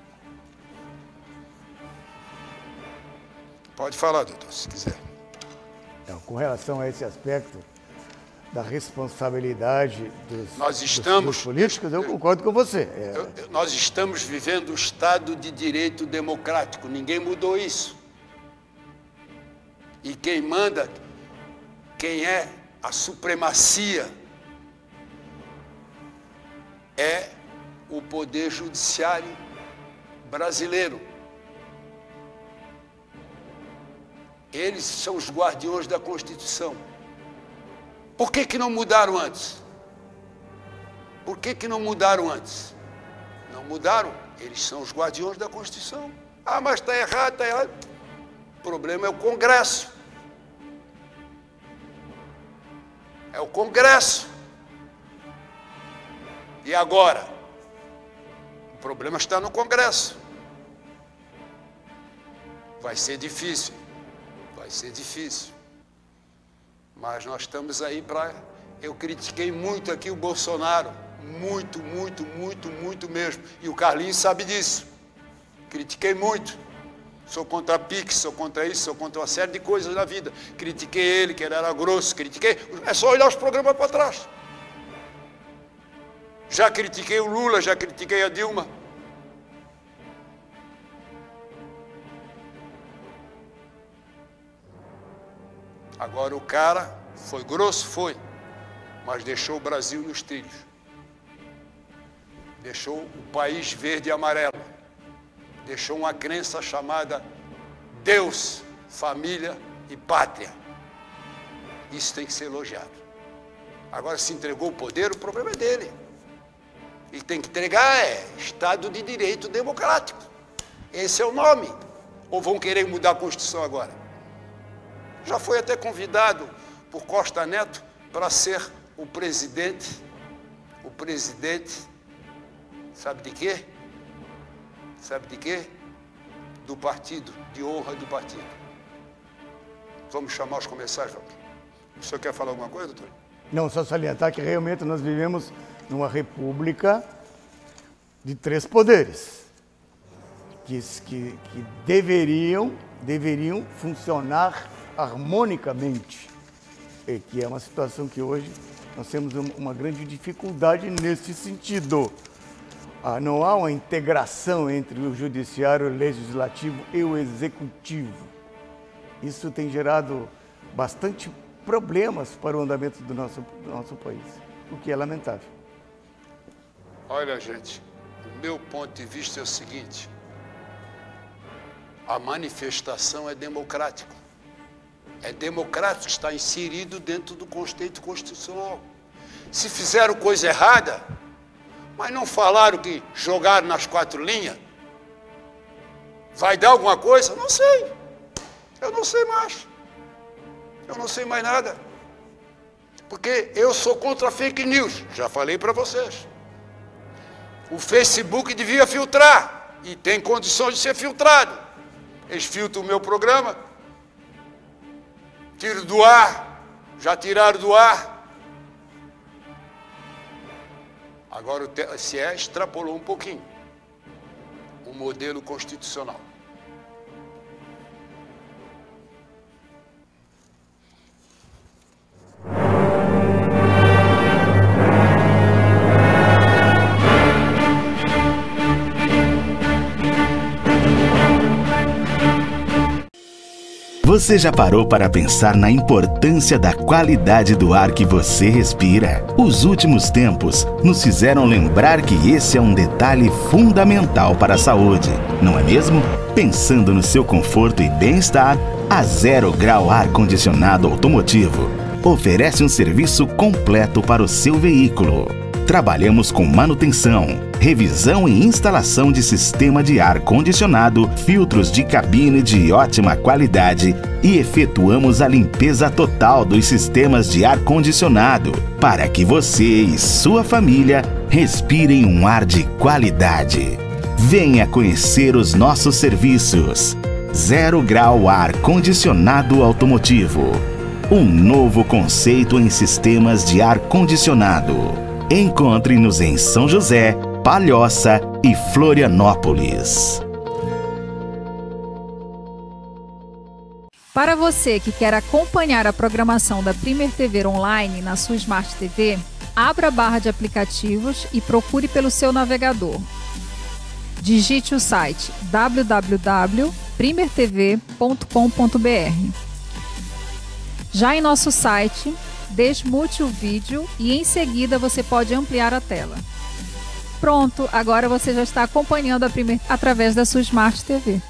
Pode falar, doutor, se quiser. Então, com relação a esse aspecto da responsabilidade dos, Nós dos- estamos- dos políticos, eu concordo com você. É, Eu- eu- nós estamos vivendo um Estado de direito democrático, ninguém mudou isso. E quem manda, quem é a supremacia, é o Poder Judiciário brasileiro. Eles são os guardiões da Constituição. Por que que não mudaram antes? Por que que não mudaram antes? Não mudaram, eles são os guardiões da Constituição. Ah, mas está errado, está errado. O problema é o Congresso. É o Congresso. E agora? O problema está no Congresso. Vai ser difícil. Vai ser difícil. Mas nós estamos aí para... Eu critiquei muito aqui o Bolsonaro. Muito, muito, muito, muito mesmo. E o Carlinhos sabe disso. Critiquei muito. Sou contra a Pix, sou contra isso, sou contra uma série de coisas na vida. Critiquei ele, que ele era grosso, critiquei. É só olhar os programas para trás. Já critiquei o Lula, já critiquei a Dilma. Agora o cara foi grosso, foi, mas deixou o Brasil nos trilhos. Deixou o país verde e amarelo. Deixou uma crença chamada Deus, família e pátria. Isso tem que ser elogiado. Agora, se entregou o poder, o problema é dele. E tem que entregar é Estado de Direito Democrático. Esse é o nome. Ou vão querer mudar a Constituição agora? Já foi até convidado por Costa Neto para ser o presidente, o presidente, sabe de quê? Sabe de quê? Do partido, de honra do partido. Vamos chamar os comerciais, Valdir. O senhor quer falar alguma coisa, doutor? Não, só salientar que realmente nós vivemos numa república de três poderes, que, que, que deveriam, deveriam funcionar harmonicamente, e que é uma situação que hoje nós temos uma grande dificuldade nesse sentido. Ah, não há uma integração entre o judiciário, o legislativo e o executivo. Isso tem gerado bastante problemas para o andamento do nosso, do nosso país, o que é lamentável. Olha, gente, o meu ponto de vista é o seguinte: a manifestação é democrática. É democrático, está inserido dentro do conceito constitucional. Se fizeram coisa errada, mas não falaram que jogaram nas quatro linhas, vai dar alguma coisa? Não sei. Eu não sei mais. Eu não sei mais nada. Porque eu sou contra a fake news. Já falei para vocês. O Facebook devia filtrar. E tem condições de ser filtrado. Eles filtram o meu programa. Tiro do ar. Já tiraram do ar. Agora o T S E extrapolou um pouquinho o modelo constitucional. Você já parou para pensar na importância da qualidade do ar que você respira? Os últimos tempos nos fizeram lembrar que esse é um detalhe fundamental para a saúde, não é mesmo? Pensando no seu conforto e bem-estar, a Zero Grau Ar Condicionado Automotivo oferece um serviço completo para o seu veículo. Trabalhamos com manutenção, revisão e instalação de sistema de ar-condicionado, filtros de cabine de ótima qualidade e efetuamos a limpeza total dos sistemas de ar-condicionado para que você e sua família respirem um ar de qualidade. Venha conhecer os nossos serviços. Zero Grau Ar Condicionado Automotivo. Um novo conceito em sistemas de ar-condicionado. Encontre-nos em São José, Palhoça e Florianópolis. Para você que quer acompanhar a programação da Premier T V online na sua Smart T V, abra a barra de aplicativos e procure pelo seu navegador. Digite o site w w w ponto premier t v ponto com ponto b r. Já em nosso site, desmute o vídeo e em seguida você pode ampliar a tela. Pronto, agora você já está acompanhando a Premier através da sua Smart T V.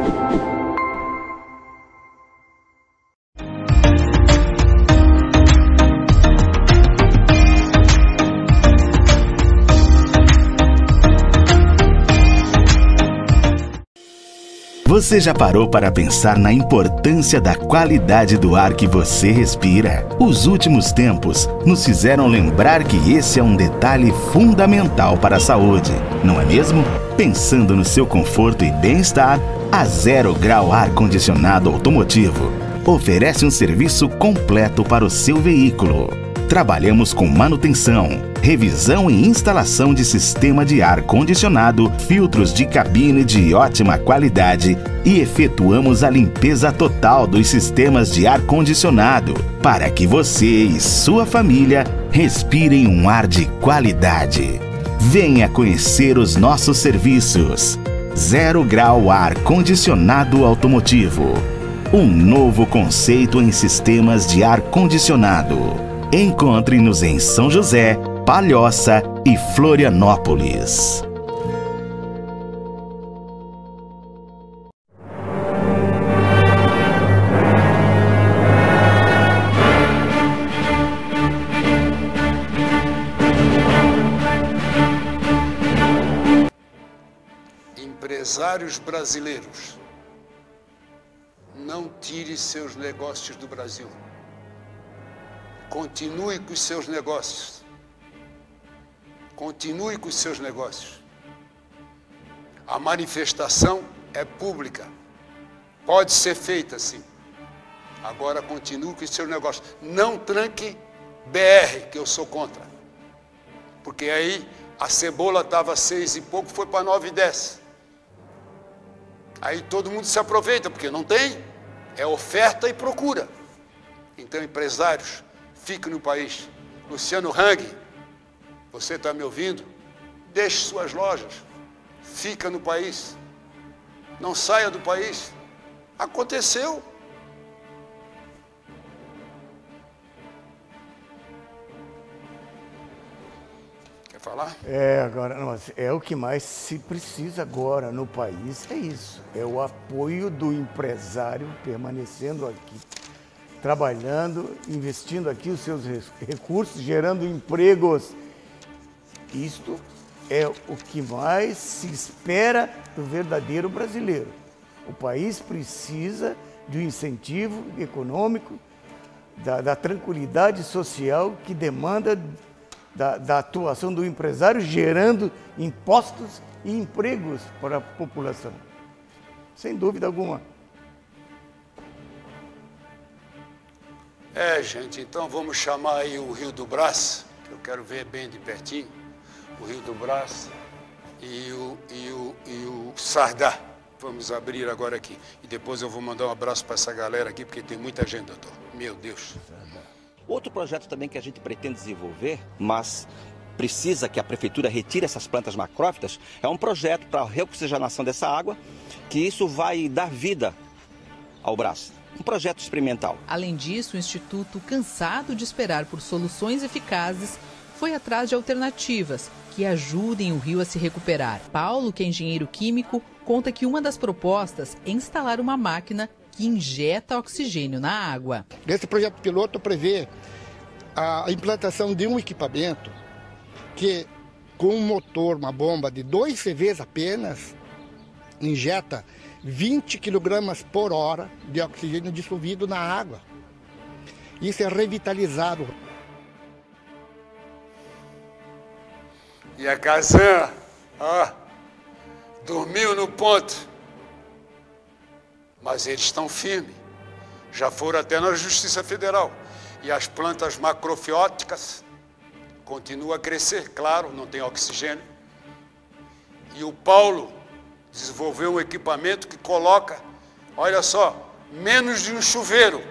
Você já parou para pensar na importância da qualidade do ar que você respira? Os últimos tempos nos fizeram lembrar que esse é um detalhe fundamental para a saúde, não é mesmo? Pensando no seu conforto e bem-estar, a Zero Grau Ar Condicionado Automotivo oferece um serviço completo para o seu veículo. Trabalhamos com manutenção, revisão e instalação de sistema de ar-condicionado, filtros de cabine de ótima qualidade e efetuamos a limpeza total dos sistemas de ar-condicionado para que você e sua família respirem um ar de qualidade. Venha conhecer os nossos serviços. Zero Grau Ar Condicionado Automotivo. Um novo conceito em sistemas de ar-condicionado. Encontre-nos em São José, Palhoça e Florianópolis. Empresários brasileiros, não tire seus negócios do Brasil. Continue com os seus negócios. Continue com os seus negócios. A manifestação é pública. Pode ser feita, sim. Agora continue com o seu negócio. Não tranque B R, que eu sou contra. Porque aí a cebola estava seis e pouco, foi para nove e dez. Aí todo mundo se aproveita, porque não tem. É oferta e procura. Então, empresários, fiquem no país. Luciano Hang, você está me ouvindo? Deixe suas lojas. Fica no país. Não saia do país. Aconteceu. Quer falar? É, agora, não, é o que mais se precisa agora no país, é isso. É o apoio do empresário permanecendo aqui, trabalhando, investindo aqui os seus recursos, gerando empregos. Isto é o que mais se espera do verdadeiro brasileiro. O país precisa de um incentivo econômico, da, da tranquilidade social que demanda da, da atuação do empresário, gerando impostos e empregos para a população. Sem dúvida alguma. É, gente, então vamos chamar aí o Rio do Brás, que eu quero ver bem de pertinho, o Rio do Brás e o, e o, e o Sardá. Vamos abrir agora aqui. E depois eu vou mandar um abraço para essa galera aqui, porque tem muita gente, doutor. Meu Deus. Outro projeto também que a gente pretende desenvolver, mas precisa que a prefeitura retire essas plantas macrófitas, é um projeto para a reoxigenação dessa água, que isso vai dar vida ao Brás. Um projeto experimental. Além disso, o Instituto, cansado de esperar por soluções eficazes, foi atrás de alternativas que ajudem o rio a se recuperar. Paulo, que é engenheiro químico, conta que uma das propostas é instalar uma máquina que injeta oxigênio na água. Esse projeto piloto prevê a implantação de um equipamento que, com um motor, uma bomba de dois C Vs apenas, injeta vinte quilogramas por hora de oxigênio dissolvido na água. Isso é revitalizado. E a Casan, ó, dormiu no ponto. Mas eles estão firmes. Já foram até na Justiça Federal. E as plantas macrofióticas continuam a crescer, claro, não tem oxigênio. E o Paulo desenvolveu um equipamento que coloca, olha só, menos de um chuveiro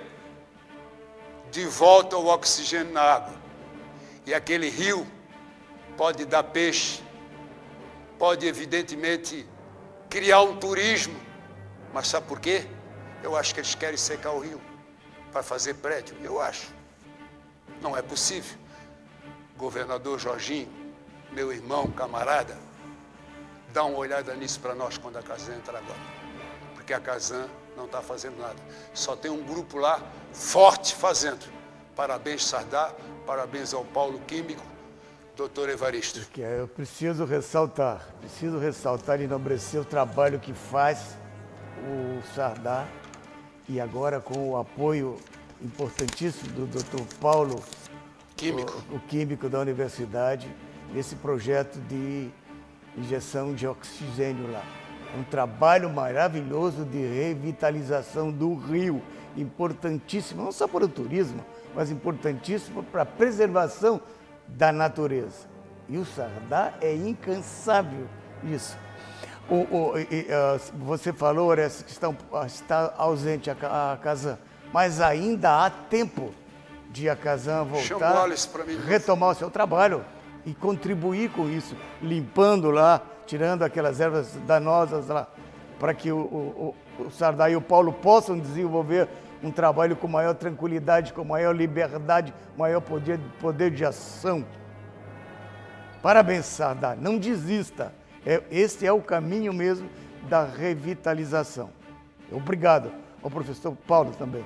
de volta o oxigênio na água. E aquele rio pode dar peixe, pode evidentemente criar um turismo, mas sabe por quê? Eu acho que eles querem secar o rio para fazer prédio, eu acho. Não é possível. Governador Jorginho, meu irmão, camarada, dá uma olhada nisso para nós quando a Casan entrar agora. Porque a Casan não está fazendo nada. Só tem um grupo lá forte fazendo. Parabéns, Sardá, parabéns ao Paulo Químico, doutor Evaristo. Porque eu preciso ressaltar, preciso ressaltar e enobrecer o trabalho que faz o Sardá e agora com o apoio importantíssimo do doutor Paulo Químico, o, o químico da universidade, nesse projeto de injeção de oxigênio lá. Um trabalho maravilhoso de revitalização do rio, importantíssimo, não só para o turismo, mas importantíssimo para a preservação da natureza. E o Sardá é incansável isso. O, o, e, uh, você falou, Orestes, que está, está ausente a, a Casan, mas ainda há tempo de a Casan voltar, retomar o seu trabalho e contribuir com isso, limpando lá, tirando aquelas ervas danosas lá, para que o, o, o Sardá e o Paulo possam desenvolver um trabalho com maior tranquilidade, com maior liberdade, maior poder, poder de ação. Parabéns, Sardá, não desista. É, esse é o caminho mesmo da revitalização. Obrigado ao professor Paulo também.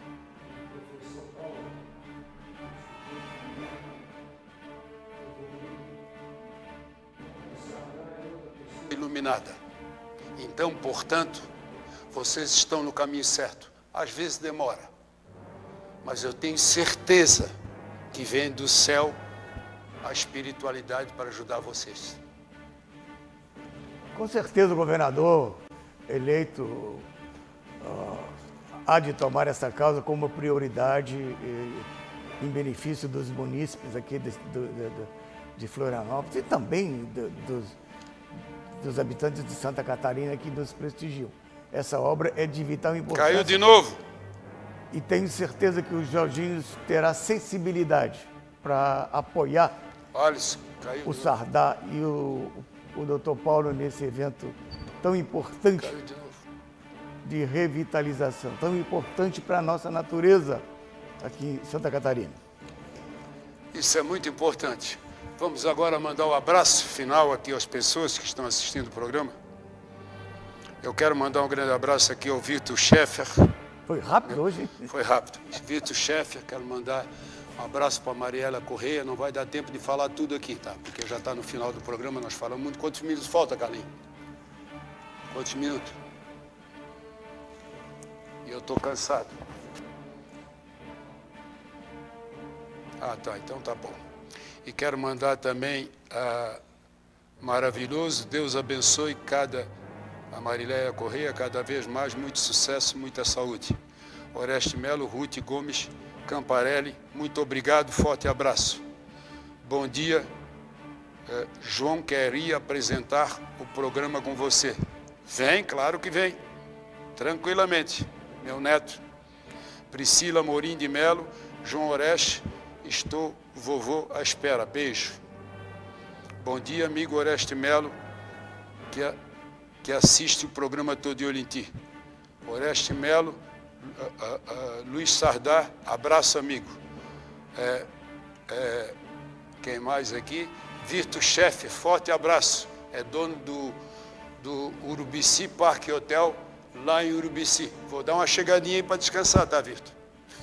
Iluminada. Então, portanto, vocês estão no caminho certo. Às vezes demora, mas eu tenho certeza que vem do céu a espiritualidade para ajudar vocês. Com certeza o governador eleito uh, há de tomar essa causa como prioridade eh, em benefício dos munícipes aqui de, do, de, de Florianópolis e também do, dos, dos habitantes de Santa Catarina que nos prestigiam. Essa obra é de vital importância. Caiu de novo. E tenho certeza que o Jorginho terá sensibilidade para apoiar Alisson, caiu o de Sardá e o, o doutor Paulo nesse evento tão importante Caiu de novo. de revitalização, tão importante para a nossa natureza aqui em Santa Catarina. Isso é muito importante. Vamos agora mandar o abraço final aqui às pessoas que estão assistindo o programa. Eu quero mandar um grande abraço aqui ao Vitor Scheffer. Foi rápido hoje, hein? Foi rápido. Vitor Scheffer, quero mandar um abraço para a Mariela Correia. Não vai dar tempo de falar tudo aqui, tá? Porque já está no final do programa, nós falamos muito. Quantos minutos falta, Carlinhos? Quantos minutos? E eu estou cansado. Ah, tá. Então tá bom. E quero mandar também a maravilhoso, Deus abençoe cada, a Marileia Correia, cada vez mais, muito sucesso, muita saúde. Oreste Melo, Ruth Gomes, Camparelli, muito obrigado, forte abraço. Bom dia, eh, João queria apresentar o programa com você. Vem, claro que vem, tranquilamente, meu neto. Priscila Morim de Melo, João Oreste, estou vovô à espera, beijo. Bom dia, amigo Oreste Melo, que, a, que assiste o programa Tô de Olho em Ti. Oreste Melo, a, a, a, Luiz Sardá, abraço, amigo. É, é, quem mais aqui? Virto Chefe, forte abraço. É dono do, do Urubici Parque Hotel, lá em Urubici. Vou dar uma chegadinha aí para descansar, tá, Virto?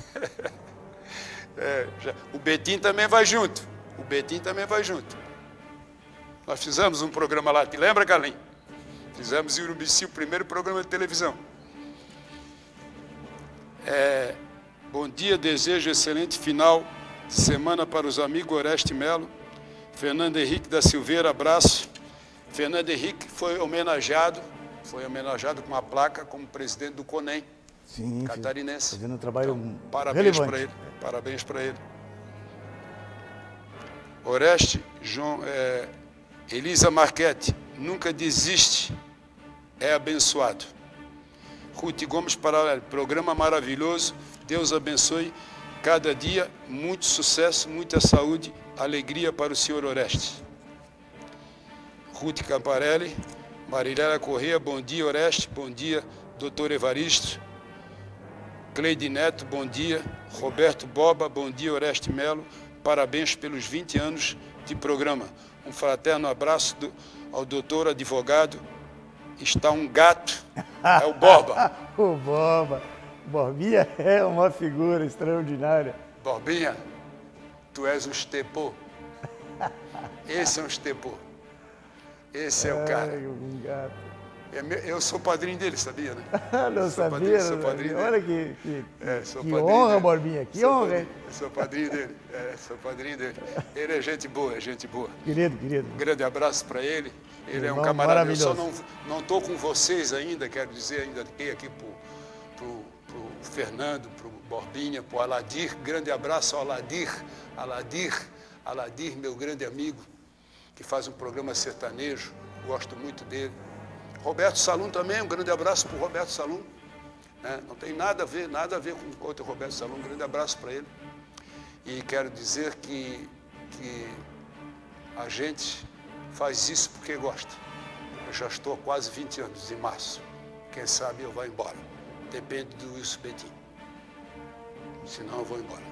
É, já, o Betim também vai junto. O Betim também vai junto. Nós fizemos um programa lá, te lembra, Carlinhos? Fizemos em Urubici o primeiro programa de televisão. É, bom dia, desejo excelente final de semana para os amigos Oreste Melo. Fernando Henrique da Silveira, abraço. Fernando Henrique foi homenageado, foi homenageado com uma placa como presidente do CONEM. Sim, catarinense. Fazendo um trabalho então, parabéns para ele. Parabéns para ele. Oreste, João, é, Elisa Marchetti, nunca desiste, é abençoado. Ruth Gomes Paralelo, programa maravilhoso, Deus abençoe cada dia, muito sucesso, muita saúde, alegria para o senhor Oreste. Ruth Camparelli, Marilela Corrêa, bom dia, Oreste, bom dia, doutor Evaristo. Cleide Neto, bom dia. Roberto Boba, bom dia. Oreste Melo, parabéns pelos vinte anos de programa. Um fraterno abraço do, ao doutor advogado. Está um gato, é o Borba. O Borba. Borbinha é uma figura extraordinária. Borbinha, tu és um estepô. Esse é um estepô. Esse é o cara. Ai, um gato. Eu sou padrinho dele, sabia, né? Não sou sabia, padrinho, sou padrinho dele. Olha que, que, é, sou que padrinho honra, dele. Borbinha, que sou honra, hein? Eu sou padrinho dele, é, sou padrinho dele. Ele é gente boa, é gente boa. Querido, querido. Um grande abraço para ele. Ele Irmão é um camarada. Eu só maravilhoso. não não estou com vocês ainda, quero dizer, ainda fiquei aqui para o Fernando, para o Borbinha, para o Aladir. Grande abraço ao Aladir, Aladir, Aladir, meu grande amigo, que faz um programa sertanejo, gosto muito dele. Roberto Salum também, um grande abraço para o Roberto Salum. Né? Não tem nada a ver, nada a ver com o outro Roberto Salum, um grande abraço para ele. E quero dizer que, que a gente faz isso porque gosta. Eu já estou há quase vinte anos, em março. Quem sabe eu vou embora. Depende do Wilson Betim. Senão eu vou embora.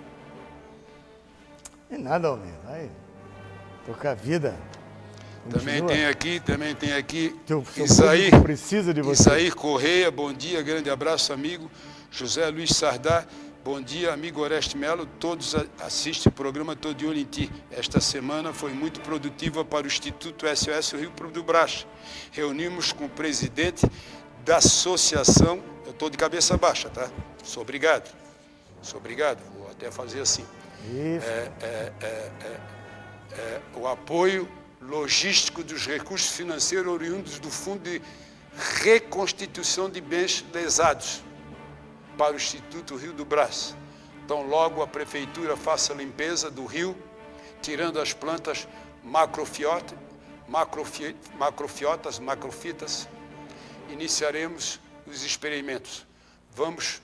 É nada, homem. Vai tocar a vida. Também tem aqui, também tem aqui, Teu, seu Isair, precisa de você. Isair Correia, bom dia, grande abraço, amigo. José Luiz Sardá, bom dia, amigo Oreste Melo. Todos assistem o programa Tô de Olho em Ti. Esta semana foi muito produtiva para o Instituto S O S Rio do Brás. Reunimos com o presidente da associação, eu estou de cabeça baixa, tá? Sou obrigado, sou obrigado, vou até fazer assim. Isso. É, é, é, é, é, o apoio logístico dos recursos financeiros oriundos do Fundo de Reconstituição de Bens Lesados para o Instituto Rio do Brás. Então, logo a Prefeitura faça a limpeza do rio, tirando as plantas macrofiotas, macrofi, macrofiotas, macrofitas, iniciaremos os experimentos. Vamos,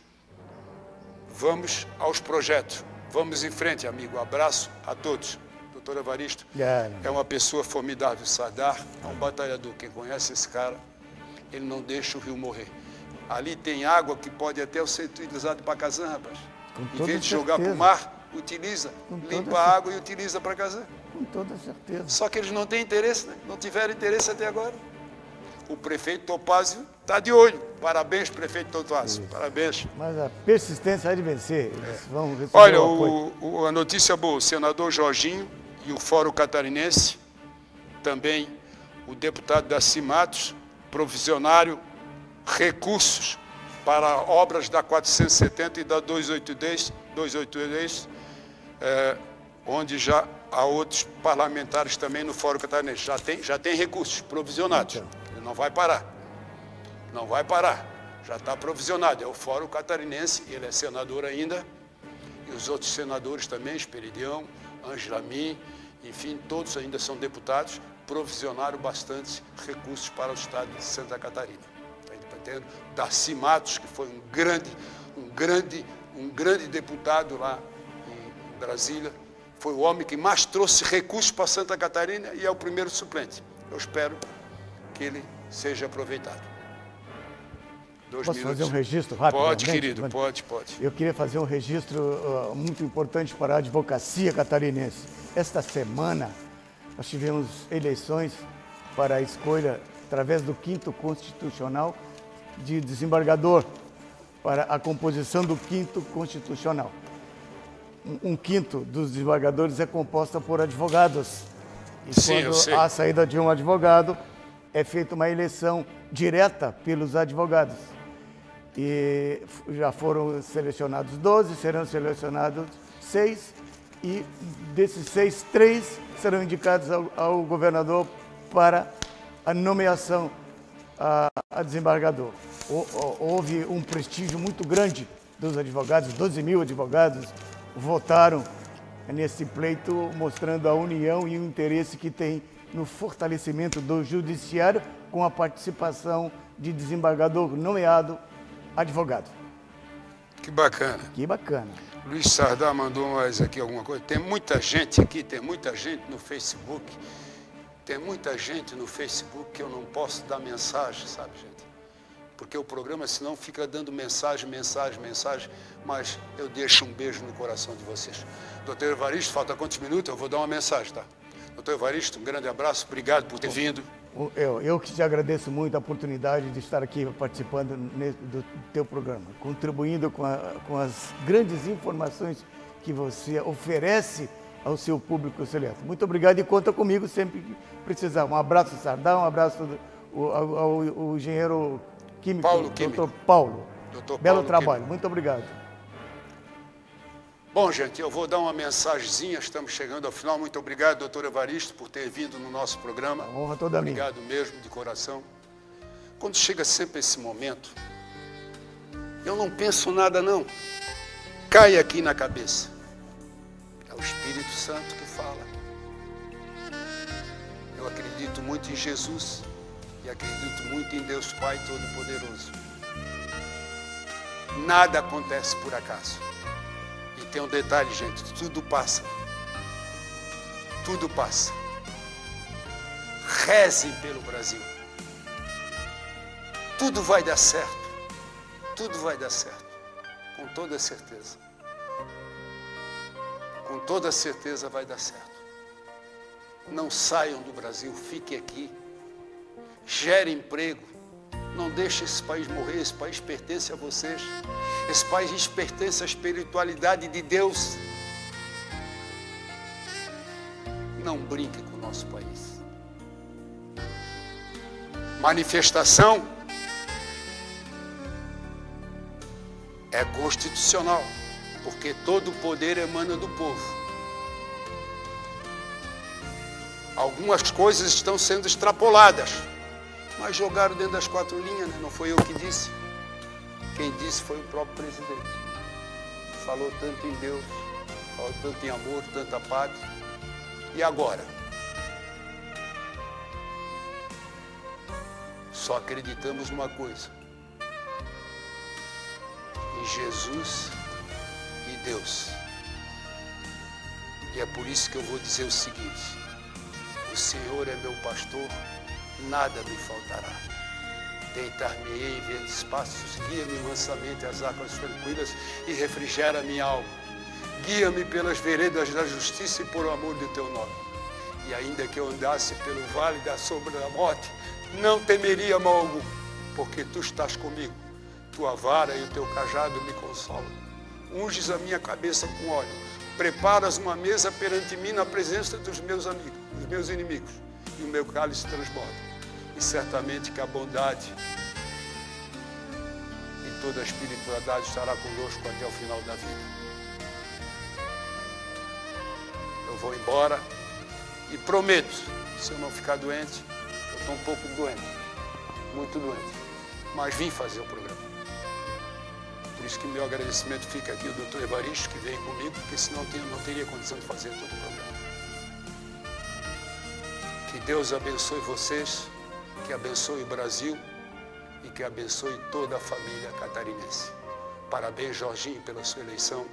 vamos aos projetos. Vamos em frente, amigo. Abraço a todos. Doutor Evaristo é uma pessoa formidável. Sardar é um batalhador. Quem conhece esse cara, ele não deixa o rio morrer. Ali tem água que pode até ser utilizada para Kazan, rapaz. Em vez de jogar para o mar, utiliza, limpa a água e utiliza para Kazan. Com toda certeza. Só que eles não têm interesse, né? Não tiveram interesse até agora. O prefeito Topázio está de olho. Parabéns, prefeito Topázio. Isso. Parabéns. Mas a persistência é de vencer. Eles é. vão receber Olha, o apoio. O, o, a notícia boa, o senador Jorginho e o Fórum Catarinense, também o deputado Daci Matos, provisionário recursos para obras da quatrocentos e setenta e da duzentos e oitenta e dois, é, onde já há outros parlamentares também no Fórum Catarinense. Já tem, já tem recursos provisionados. Então. Ele não vai parar. Não vai parar. Já está provisionado. É o Fórum Catarinense, ele é senador ainda, e os outros senadores também, Esperidião, Ângela Min, enfim, todos ainda são deputados, provisionaram bastante recursos para o estado de Santa Catarina. Está entendendo? Daci Matos, que foi um grande, um grande, um grande deputado lá em Brasília, foi o homem que mais trouxe recursos para Santa Catarina e é o primeiro suplente. Eu espero que ele seja aproveitado. Dois Posso minutos. fazer um registro rápido? Pode, querido, pode, pode. Eu queria fazer um registro uh, muito importante para a advocacia catarinense. Esta semana, nós tivemos eleições para a escolha, através do quinto constitucional, de desembargador, para a composição do quinto constitucional. Um, um quinto dos desembargadores é composta por advogados. E Sim, eu sei. quando há a saída de um advogado, é feita uma eleição direta pelos advogados. E já foram selecionados doze, serão selecionados seis, e desses seis, três serão indicados ao, ao governador para a nomeação a, a desembargador. Houve um prestígio muito grande dos advogados, doze mil advogados votaram nesse pleito, mostrando a união e o interesse que tem no fortalecimento do judiciário com a participação de desembargador nomeado advogado. Que bacana. Que bacana. Luiz Sardar mandou mais aqui alguma coisa. Tem muita gente aqui, tem muita gente no Facebook. Tem muita gente no Facebook que eu não posso dar mensagem, sabe, gente? Porque o programa, senão, fica dando mensagem, mensagem, mensagem, mas eu deixo um beijo no coração de vocês. Doutor Evaristo, falta quantos minutos? Eu vou dar uma mensagem, tá? Doutor Evaristo, um grande abraço, obrigado por ter vindo. Eu, eu que te agradeço muito a oportunidade de estar aqui participando do teu programa, contribuindo com, a, com as grandes informações que você oferece ao seu público seleto. Muito obrigado e conta comigo sempre que precisar. Um abraço, Sardar, um abraço ao, ao, ao engenheiro químico, Paulo Químico. doutor Paulo. doutor Belo Paulo trabalho, Químico. Muito obrigado. Bom, gente, eu vou dar uma mensagenzinha, estamos chegando ao final. Muito obrigado, doutor Evaristo, por ter vindo no nosso programa. A honra toda minha. Obrigado mesmo, de coração. Quando chega sempre esse momento, eu não penso nada, não. Cai aqui na cabeça. É o Espírito Santo que fala. Eu acredito muito em Jesus e acredito muito em Deus Pai Todo-Poderoso. Nada acontece por acaso. E tem um detalhe, gente, tudo passa. Tudo passa. Rezem pelo Brasil. Tudo vai dar certo. Tudo vai dar certo. Com toda certeza. Com toda certeza vai dar certo. Não saiam do Brasil, fiquem aqui. Gerem emprego. Não deixem esse país morrer, esse país pertence a vocês. Esse país pertence à espiritualidade de Deus. Não brinque com o nosso país. Manifestação é constitucional, porque todo o poder emana do povo. Algumas coisas estão sendo extrapoladas, mas jogaram dentro das quatro linhas, né? Não foi eu que disse. Quem disse foi o próprio presidente. Falou tanto em Deus, falou tanto em amor, tanta pátria. E agora? Só acreditamos numa coisa: em Jesus e Deus. E é por isso que eu vou dizer o seguinte: o Senhor é meu pastor, nada me faltará. Deitar-me-ei em verdes pastos, guia-me mansamente às águas tranquilas e refrigera minha alma. Guia-me pelas veredas da justiça e por amor do teu nome. E ainda que eu andasse pelo vale da sombra da morte, não temeria mal algum, porque tu estás comigo. Tua vara e o teu cajado me consolam. Unges a minha cabeça com óleo. Preparas uma mesa perante mim na presença dos meus amigos, dos meus inimigos. E o meu cálice transborda. E certamente que a bondade e toda a espiritualidade estará conosco até o final da vida. Eu vou embora e prometo, se eu não ficar doente, eu estou um pouco doente, muito doente, mas vim fazer o programa. Por isso que meu agradecimento fica aqui ao doutor Evaristo, que veio comigo, porque senão eu não teria condição de fazer todo o programa. Que Deus abençoe vocês, que abençoe o Brasil e que abençoe toda a família catarinense. Parabéns, Jorginho, pela sua eleição.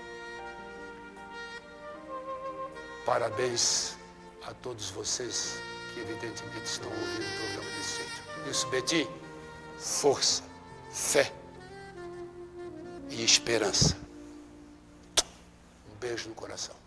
Parabéns a todos vocês que evidentemente estão ouvindo o programa desse jeito. Isso, Betim, força, fé e esperança. Um beijo no coração.